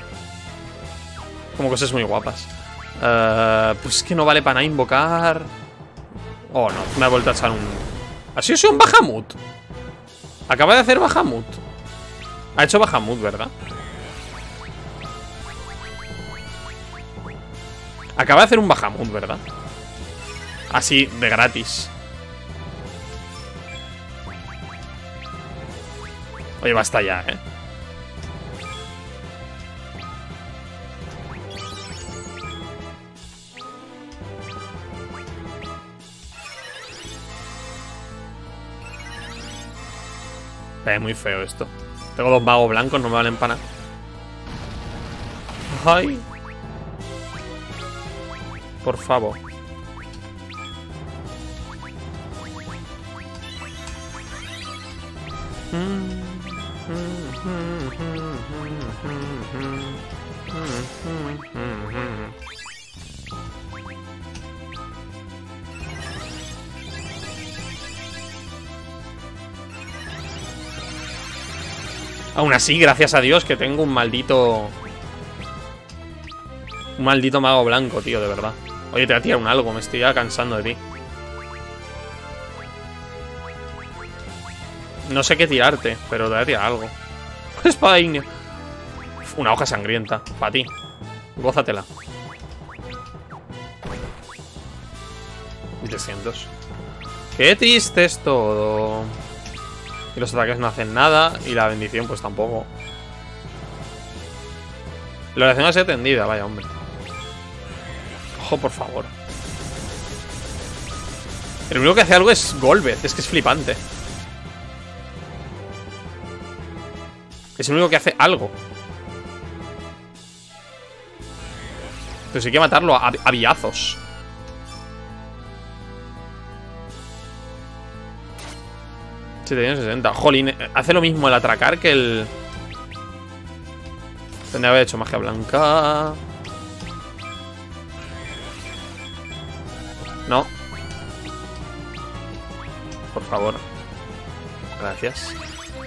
Como cosas muy guapas. Pues es que no vale para nada invocar. Oh, no, me ha vuelto a echar un... ¿Ha sido un Bahamut? Acaba de hacer Bahamut. Ha hecho Bahamut, ¿verdad? Acaba de hacer un Bahamut, ¿verdad? Así, de gratis. Oye, basta ya, ¿eh? Muy feo esto. Tengo dos magos blancos, no me valen para nada. Ay. Por favor. Aún así, gracias a Dios que tengo un maldito... Un maldito mago blanco, tío, de verdad. Oye, te voy a tirar un algo, me estoy ya cansando de ti. No sé qué tirarte, pero te voy a tirar algo. Espada ígnea. Una hoja sangrienta, para ti. Gózatela. 300. Qué triste es todo. Y los ataques no hacen nada. Y la bendición pues tampoco. La oración es tendida, vaya hombre. Ojo, por favor. El único que hace algo es Golbez. Es que es flipante. Es el único que hace algo. Entonces hay que matarlo a villazos. Tiene 60. Jolín, hace lo mismo el atracar que el... Tendría que haber hecho magia blanca. No. Por favor. Gracias.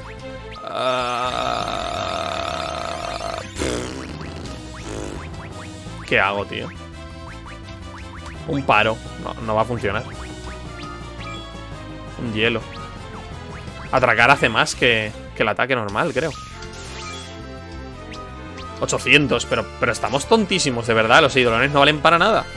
¿Qué hago, tío? Un paro. No va a funcionar. Un hielo. Atracar hace más que el ataque normal, creo. 800, pero estamos tontísimos, de verdad. Los eidolones no valen para nada.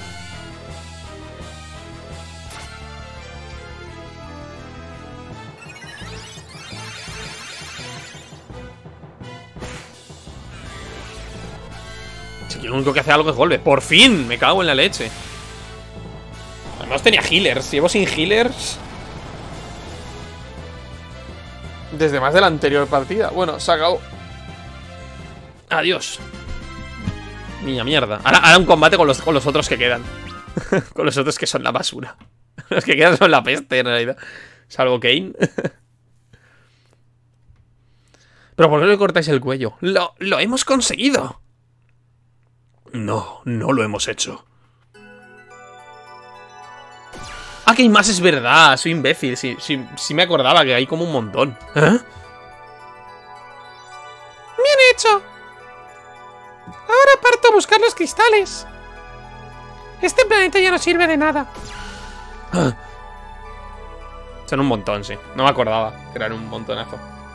Si lo único que hace algo es golpe. ¡Por fin! Me cago en la leche. Además tenía healers. Llevo sin healers desde más de la anterior partida. Bueno, se acabó. Adiós. Niña mierda. Ahora un combate con los otros que quedan. Con los otros que son la basura. Los que quedan son la peste, en realidad. Salvo Kane. Pero ¿por qué le cortáis el cuello? ¡Lo hemos conseguido! No lo hemos hecho. Ah, que hay más, es verdad. Soy imbécil. Sí me acordaba que hay como un montón. ¿Eh? Bien hecho. Ahora parto a buscar los cristales. Este planeta ya no sirve de nada. Son un montón, sí. No me acordaba que eran un montonazo.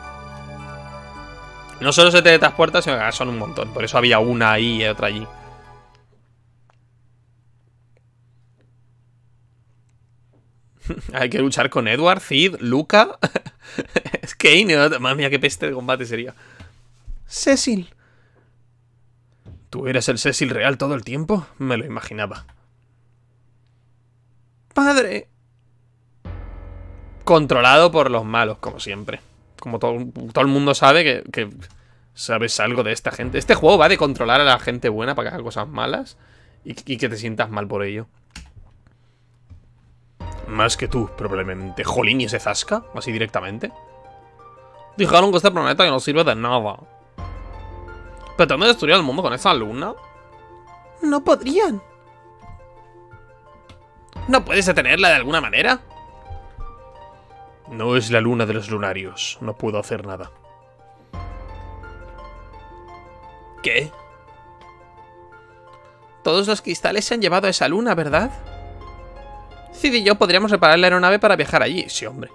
No solo se teletransportan, sino que son un montón. Por eso había una ahí y otra allí. Hay que luchar con Edward, Cid, Luca. Es Kane. Madre mía, qué peste de combate sería. Cecil. ¿Tú eres el Cecil real todo el tiempo? Me lo imaginaba. Padre. Controlado por los malos, como siempre. Como todo el mundo sabe que sabes algo de esta gente. Este juego va de controlar a la gente buena para que haga cosas malas y que te sientas mal por ello. Más que tú, probablemente. Jolín, ¿y ese Zasca? Así directamente. Dijeron que este planeta ya no sirve de nada. ¿Pretenden destruir el mundo con esa luna? No podrían. ¿No puedes detenerla de alguna manera? No es la luna de los lunarios. No puedo hacer nada. ¿Qué? Todos los cristales se han llevado a esa luna, ¿verdad? Cid y yo podríamos reparar la aeronave para viajar allí. Sí, hombre.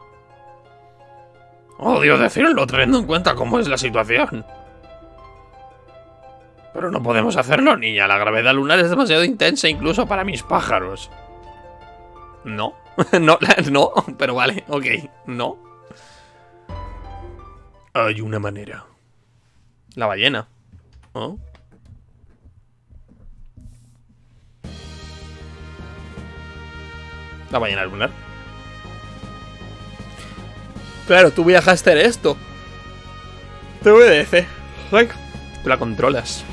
Odio decirlo, teniendo en cuenta cómo es la situación. Pero no podemos hacerlo, niña. La gravedad lunar es demasiado intensa incluso para mis pájaros. No. No, pero vale, ok. No. Hay una manera. La ballena. ¿Oh? La ballena lunar. Claro, tú viajaste en esto. Te obedece. Tú la controlas.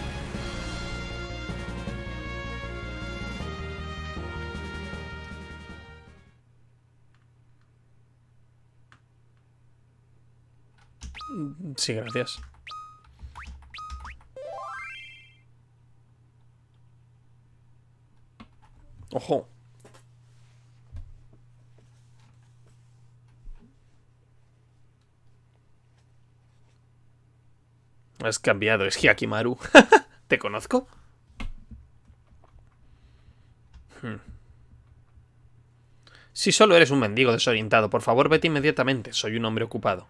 Sí, gracias. Ojo. Has cambiado, es Hyakimaru. ¿Te conozco? Si solo eres un mendigo desorientado, por favor vete inmediatamente. Soy un hombre ocupado.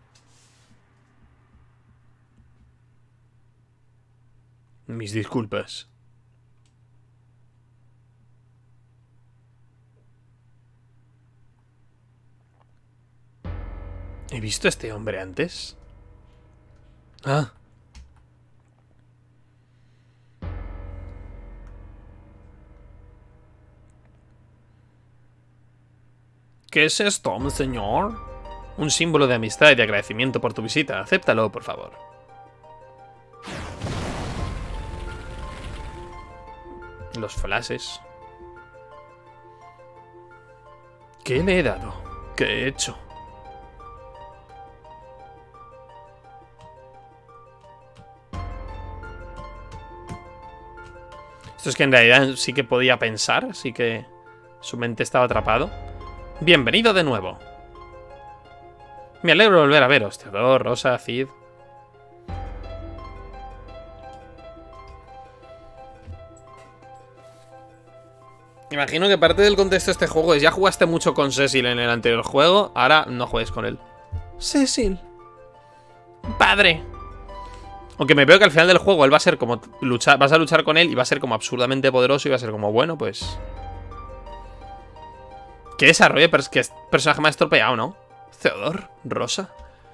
Mis disculpas. ¿He visto a este hombre antes? Ah. ¿Qué es esto, señor? Un símbolo de amistad y de agradecimiento por tu visita. Acéptalo, por favor. Los flashes. ¿Qué le he dado? ¿Qué he hecho? Esto es que en realidad sí que podía pensar, sí que su mente estaba atrapado. Bienvenido de nuevo. Me alegro de volver a veros, Teodoro, Rosa, Cid. Imagino que parte del contexto de este juego es: ya jugaste mucho con Cecil en el anterior juego, ahora no juegues con él. Cecil. Padre. Aunque me veo que al final del juego él va a ser como luchar, vas a luchar con él y va a ser como absurdamente poderoso y va a ser como, bueno, pues... ¿Qué desarrollo? Pero es que personaje más estropeado, ¿no? Theodore, Rosa,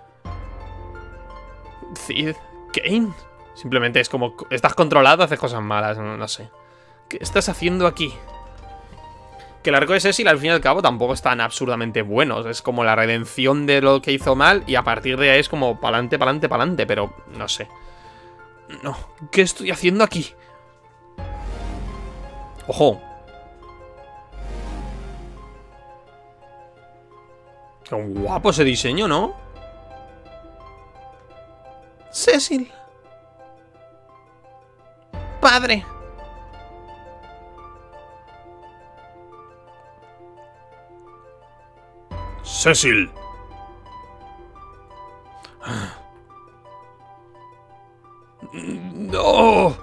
Cid, Kane. Simplemente es como, estás controlado, haces cosas malas, no sé. ¿Qué estás haciendo aquí? Que el arco de Cecil al fin y al cabo tampoco es tan absurdamente bueno. Es como la redención de lo que hizo mal y a partir de ahí es como pa'lante, pa'lante, pa'lante. Pero no sé. No, ¿qué estoy haciendo aquí? ¡Ojo! Qué guapo ese diseño, ¿no? Cecil. Padre. Cecil. No.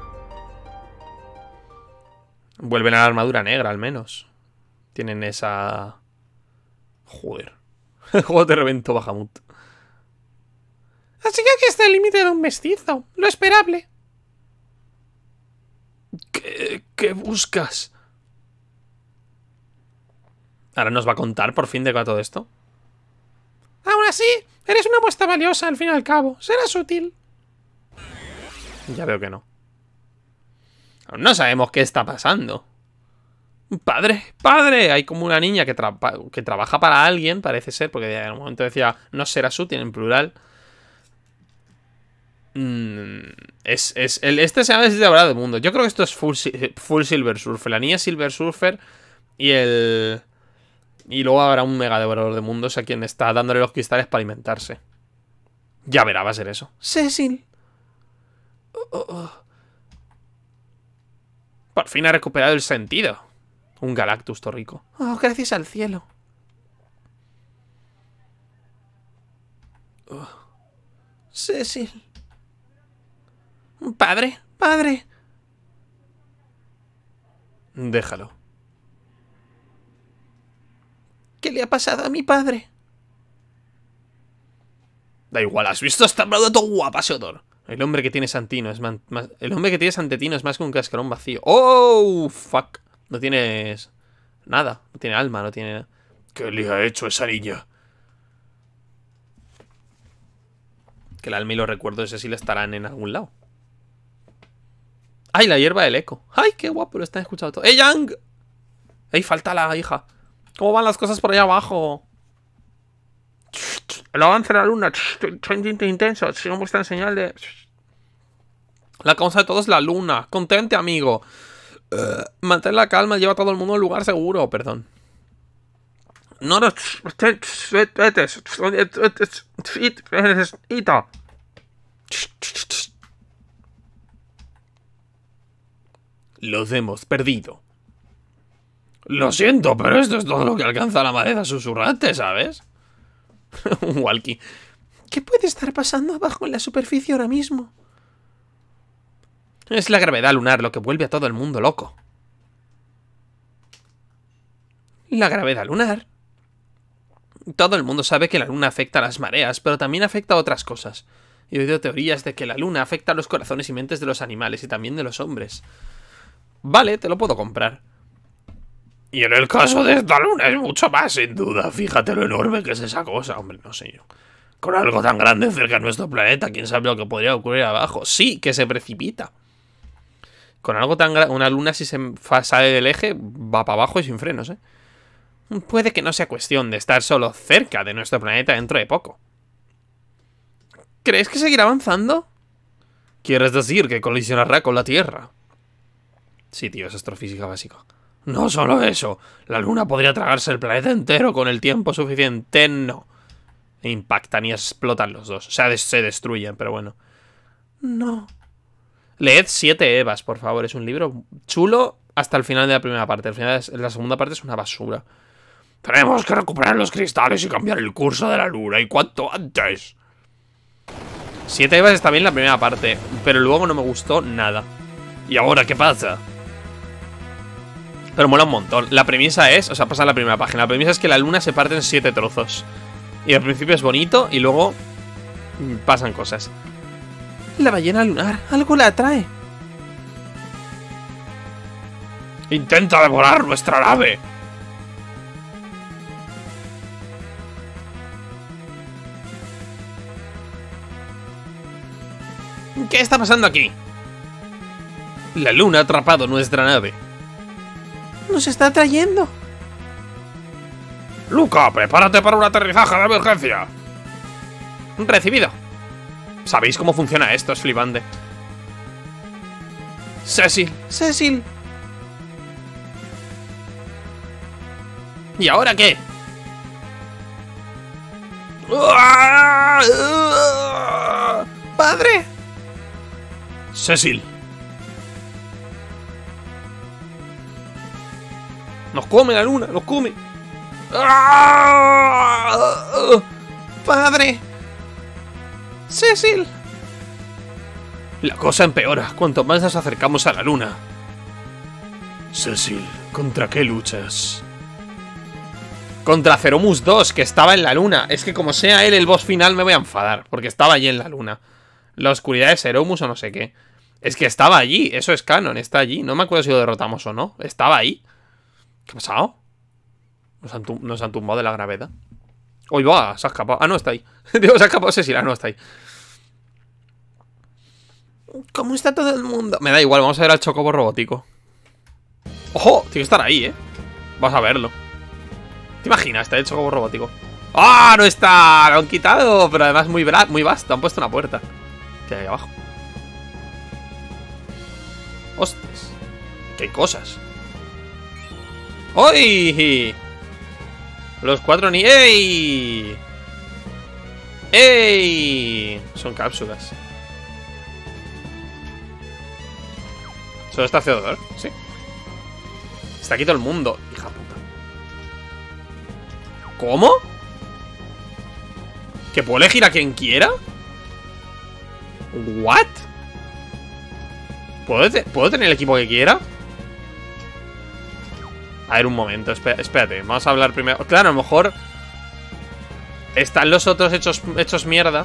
Vuelven a la armadura negra, al menos. Tienen esa... Joder. El juego te reventó, Bahamut. Así que aquí está el límite de un mestizo. Lo esperable. ¿Qué buscas? ¿Ahora nos va a contar por fin de qué va todo esto? Aún así, eres una muestra valiosa al fin y al cabo. Serás útil. Ya veo que no. Aún no sabemos qué está pasando. ¡Padre! ¡Padre! Hay como una niña que trabaja para alguien, parece ser, porque en un momento decía no serás útil en plural. Este se llama Devorador de Mundo. Yo creo que esto es full Silver Surfer. La niña Silver Surfer y el... Y luego habrá un mega devorador de mundos a quien está dándole los cristales para alimentarse. Ya verá, va a ser eso. Cecil. Por fin ha recuperado el sentido. Un Galactus torrico. Oh, gracias al cielo. Cecil. Padre, padre. Déjalo. ¿Qué le ha pasado a mi padre? Da igual, ¿has visto esta tan guapa, Seodor? El hombre que tiene Santino es más... El hombre que tiene Santino es más que un cascarón vacío. ¡Oh! Fuck. No tienes... nada. No tiene alma, no tiene... ¿Qué le ha hecho a esa niña? Que el alma y los recuerdos de Cecil estarán en algún lado. ¡Ay, la hierba del eco! ¡Ay, qué guapo! Lo están escuchando todo. ¡Ey, Yang! ¡Ey, falta la hija! ¿Cómo van las cosas por allá abajo? El avance de la luna. Intenso. Sigo muestra señal de... La causa de todo es la luna. Contente, amigo. Mantén la calma. Lleva a todo el mundo a un lugar seguro. Perdón. No, no. Los hemos perdido. Lo siento, pero esto es todo lo que alcanza la maleza susurrante, ¿sabes? Un walkie. ¿Qué puede estar pasando abajo en la superficie ahora mismo? Es la gravedad lunar lo que vuelve a todo el mundo loco. ¿La gravedad lunar? Todo el mundo sabe que la luna afecta a las mareas, pero también afecta a otras cosas. He oído teorías de que la luna afecta a los corazones y mentes de los animales y también de los hombres. Vale, te lo puedo comprar. Y en el caso de esta luna es mucho más, sin duda. Fíjate lo enorme que es esa cosa. Hombre, no sé yo. Con algo tan grande cerca de nuestro planeta, quién sabe lo que podría ocurrir abajo. Sí, que se precipita. Con algo tan grande, una luna si se sale del eje, va para abajo y sin frenos, ¿eh? Puede que no sea cuestión de estar solo cerca de nuestro planeta dentro de poco. ¿Crees que seguirá avanzando? ¿Quieres decir que colisionará con la Tierra? Sí, tío, es astrofísica básica. No solo eso, la luna podría tragarse el planeta entero con el tiempo suficiente, no. E impactan y explotan los dos. O sea, se destruyen, pero bueno. No. Leed 7 Evas, por favor. Es un libro chulo hasta el final de la primera parte. Al final, la segunda parte es una basura. Tenemos que recuperar los cristales y cambiar el curso de la luna. ¿Y cuanto antes? 7 Evas está bien la primera parte, pero luego no me gustó nada. ¿Y ahora qué pasa? Pero mola un montón. La premisa es, o sea, pasa en la primera página. La premisa es que la luna se parte en 7 trozos. Y al principio es bonito y luego pasan cosas. La ballena lunar, algo la atrae. Intenta devorar nuestra nave. ¿Qué está pasando aquí? La luna ha atrapado nuestra nave. Nos está atrayendo. Luca, prepárate para un aterrizaje de emergencia. Recibido. ¿Sabéis cómo funciona esto? Es flipante. Cecil. Cecil. ¿Y ahora qué? ¡Padre! Cecil. Nos come la luna, nos come. ¡Padre! ¡Cecil! La cosa empeora cuanto más nos acercamos a la luna. Cecil, ¿contra qué luchas? Contra Ceromus 2, que estaba en la luna. Es que como sea él el boss final me voy a enfadar, porque estaba allí en la luna. La oscuridad de Ceromus o no sé qué. Es que estaba allí, eso es canon, está allí. No me acuerdo si lo derrotamos o no. Estaba ahí. ¿Qué ha pasado? Nos han tumbado de la gravedad. Uy, va, se ha escapado. Ah, no, está ahí. Digo, se ha escapado Cecil, no, está ahí. ¿Cómo está todo el mundo? Me da igual, vamos a ver al chocobo robótico. ¡Ojo! Tiene que estar ahí, ¿eh? Vas a verlo. ¿Te imaginas? Está el chocobo robótico. ¡Ah! ¡No está! Lo han quitado, pero además muy vasto. Han puesto una puerta. ¿Qué hay ahí abajo? ¡Hostias! ¡Qué cosas! ¡Uy! Los 4 ni... ¡Ey! ¡Ey! Son cápsulas. ¿Solo está Theodore? Sí. Está aquí todo el mundo. Hija puta. ¿Cómo? ¿Que puedo elegir a quien quiera? ¿What? ¿Puedo tener el equipo que quiera? A ver, un momento, espérate. Vamos a hablar primero. Claro, a lo mejor están los otros hechos mierda.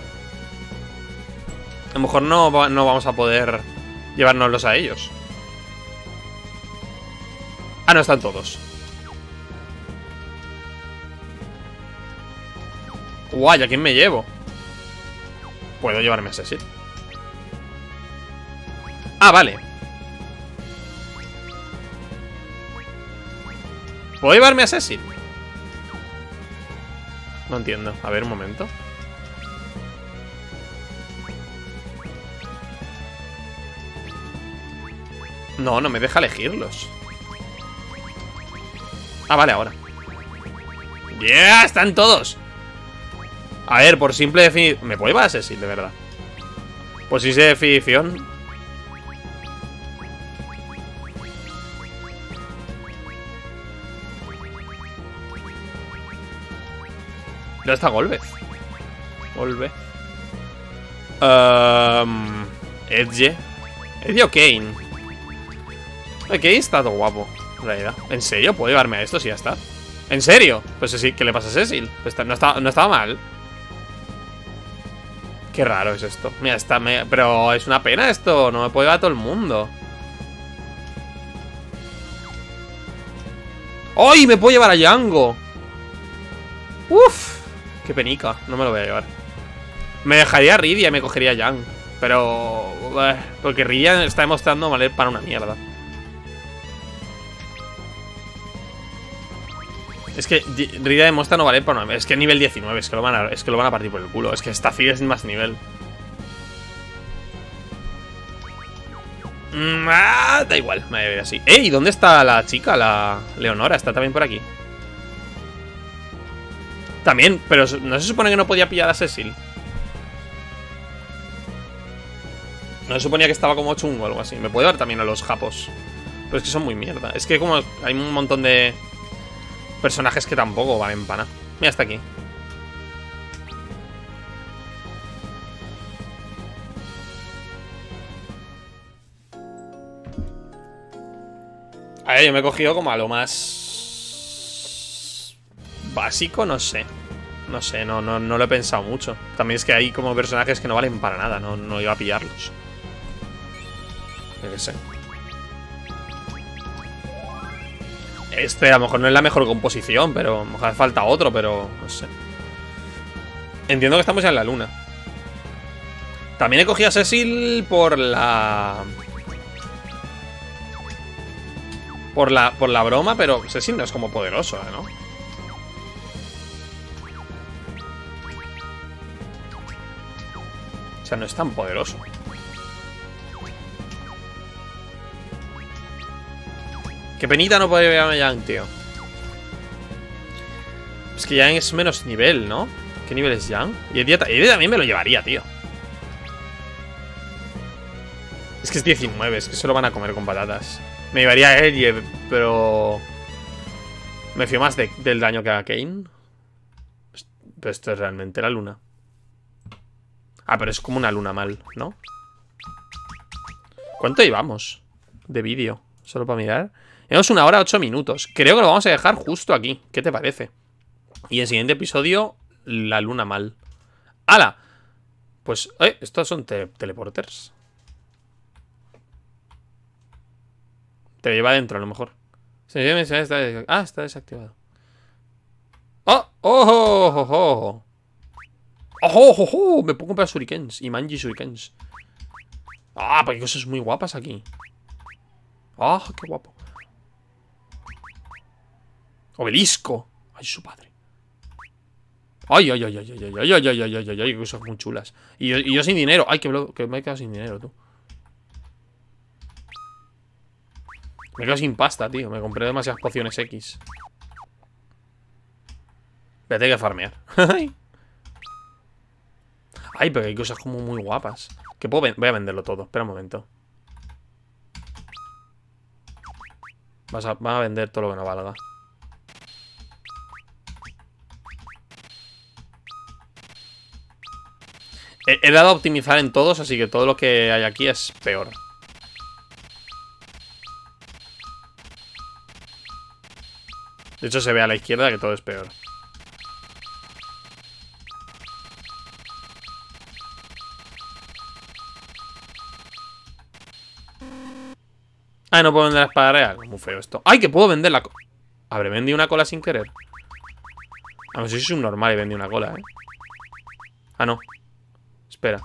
A lo mejor no vamos a poder llevárnoslos a ellos. Ah, no, están todos. Guay, ¿a quién me llevo? Puedo llevarme a Cecil. Ah, vale. ¿Puedo llevarme a Cecil? No entiendo. A ver, un momento. No, no me deja elegirlos. Ah, vale, ahora. ¡Yeah! ¡Están todos! A ver, por simple definición... ¿Me puedo llevar a Cecil, de verdad? Por si de definición... ¿Dónde está Golbez? Golbez. Edge. Edge o Kane. Kane está todo guapo, en realidad. ¿En serio? ¿Puedo llevarme a esto si ya está? ¿En serio? Pues sí, ¿qué le pasa a Cecil? Pues no estaba mal. Qué raro es esto. Mira, pero es una pena esto. No me puede llevar a todo el mundo. ¡Ay! Me puedo llevar a Django. Uf. Qué penica. No me lo voy a llevar. Me dejaría a Rydia y me cogería a Yang. Pero... porque Rydia está demostrando valer para una mierda. Es que Rydia demuestra no valer para una... Es que nivel 19, es que lo van a partir por el culo. Es que esta Cid es más nivel. Da igual, me voy a ver así. ¿Y dónde está la chica? La Leonora, está también por aquí. También, pero ¿no se supone que no podía pillar a Cecil? No se suponía que estaba como chungo o algo así. Me puedo dar también a los japos. Pero es que son muy mierda. Es que como hay un montón de personajes que tampoco valen para nada. Mira, hasta aquí. A ver, yo me he cogido como a lo más básico, no sé. No sé, no lo he pensado mucho. También es que hay como personajes que no valen para nada. No iba a pillarlos. Yo qué sé. Este a lo mejor no es la mejor composición, pero a lo mejor hace falta otro, pero no sé. Entiendo que estamos ya en la luna. También he cogido a Cecil por la... Por la broma, pero Cecil no es como poderoso, ¿no? O sea, no es tan poderoso. Qué penita no poder llevarme a Yang, tío. Es que Yang es menos nivel, ¿no? ¿Qué nivel es Yang? Y Eddie también me lo llevaría, tío. Es que es 19, es que se lo van a comer con patatas. Me llevaría a Eddie, pero... me fío más del daño que a Kane. Pero esto es realmente la luna. Ah, pero es como una luna mal, ¿no? ¿Cuánto llevamos de vídeo? Solo para mirar. Llevamos 1 hora 8 minutos. Creo que lo vamos a dejar justo aquí. ¿Qué te parece? Y en el siguiente episodio, la luna mal. ¡Hala! Pues, estos son teleporters. Te lleva adentro a lo mejor. Ah, está desactivado. ¡Oh! ¡Oh! ¡Oh! ¡Oh! ¡Oh! ¡Oh! ¡Oh! ¡Oh! Me puedo comprar shurikens y manji shurikens. ¡Ah! Porque hay cosas muy guapas aquí. ¡Ah! ¡Qué guapo! Obelisco. ¡Ay, su padre! ¡Ay, ay, ay, ay, ay, ay, ay, ay, ay, ay, ay, ay! ¡Qué cosas muy chulas! Y yo sin dinero. ¡Ay, que me he quedado sin dinero, tú! Me he quedado sin pasta, tío. Me compré demasiadas pociones X. Voy a tener que farmear. Ay, pero hay cosas como muy guapas. Que puedo voy a venderlo todo. Espera un momento. Van a vender todo lo que no valga. He dado a optimizar en todos, así que todo lo que hay aquí es peor. De hecho se ve a la izquierda que todo es peor. Ah, no puedo vender la espada real. Muy feo esto. ¡Ay, que puedo vender la cola! ¿Habré vendido una cola sin querer? A ver si soy un normal y vendí una cola, ¿eh? Ah, no. Espera.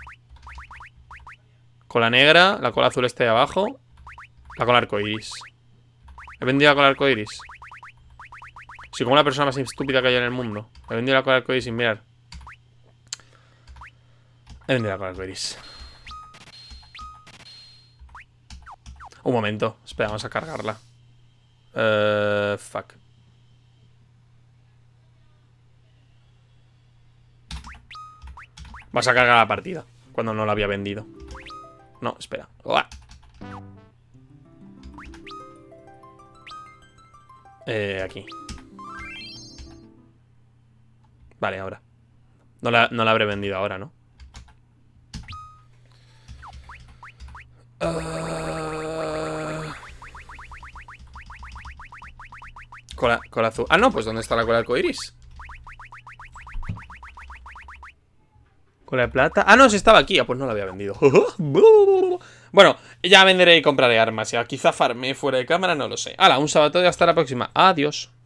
Cola negra, la cola azul está ahí abajo. La cola arcoiris. He vendido la cola arcoiris. Soy como la persona más estúpida que hay en el mundo. He vendido la cola arcoiris sin mirar. He vendido la cola arcoiris. Un momento. Espera, vamos a cargarla. Fuck. Vas a cargar la partida cuando no la había vendido. No, espera. ¡Uah! Aquí. Vale, ahora. No la habré vendido ahora, ¿no? Cola azul. Ah, no, pues ¿dónde está la cola arcoiris? Cola de plata. Ah, no, si estaba aquí. Ah, pues no la había vendido. Bueno, ya venderé y compraré armas. Ya quizá farme fuera de cámara, no lo sé. Hala, un sabato y hasta la próxima. Adiós.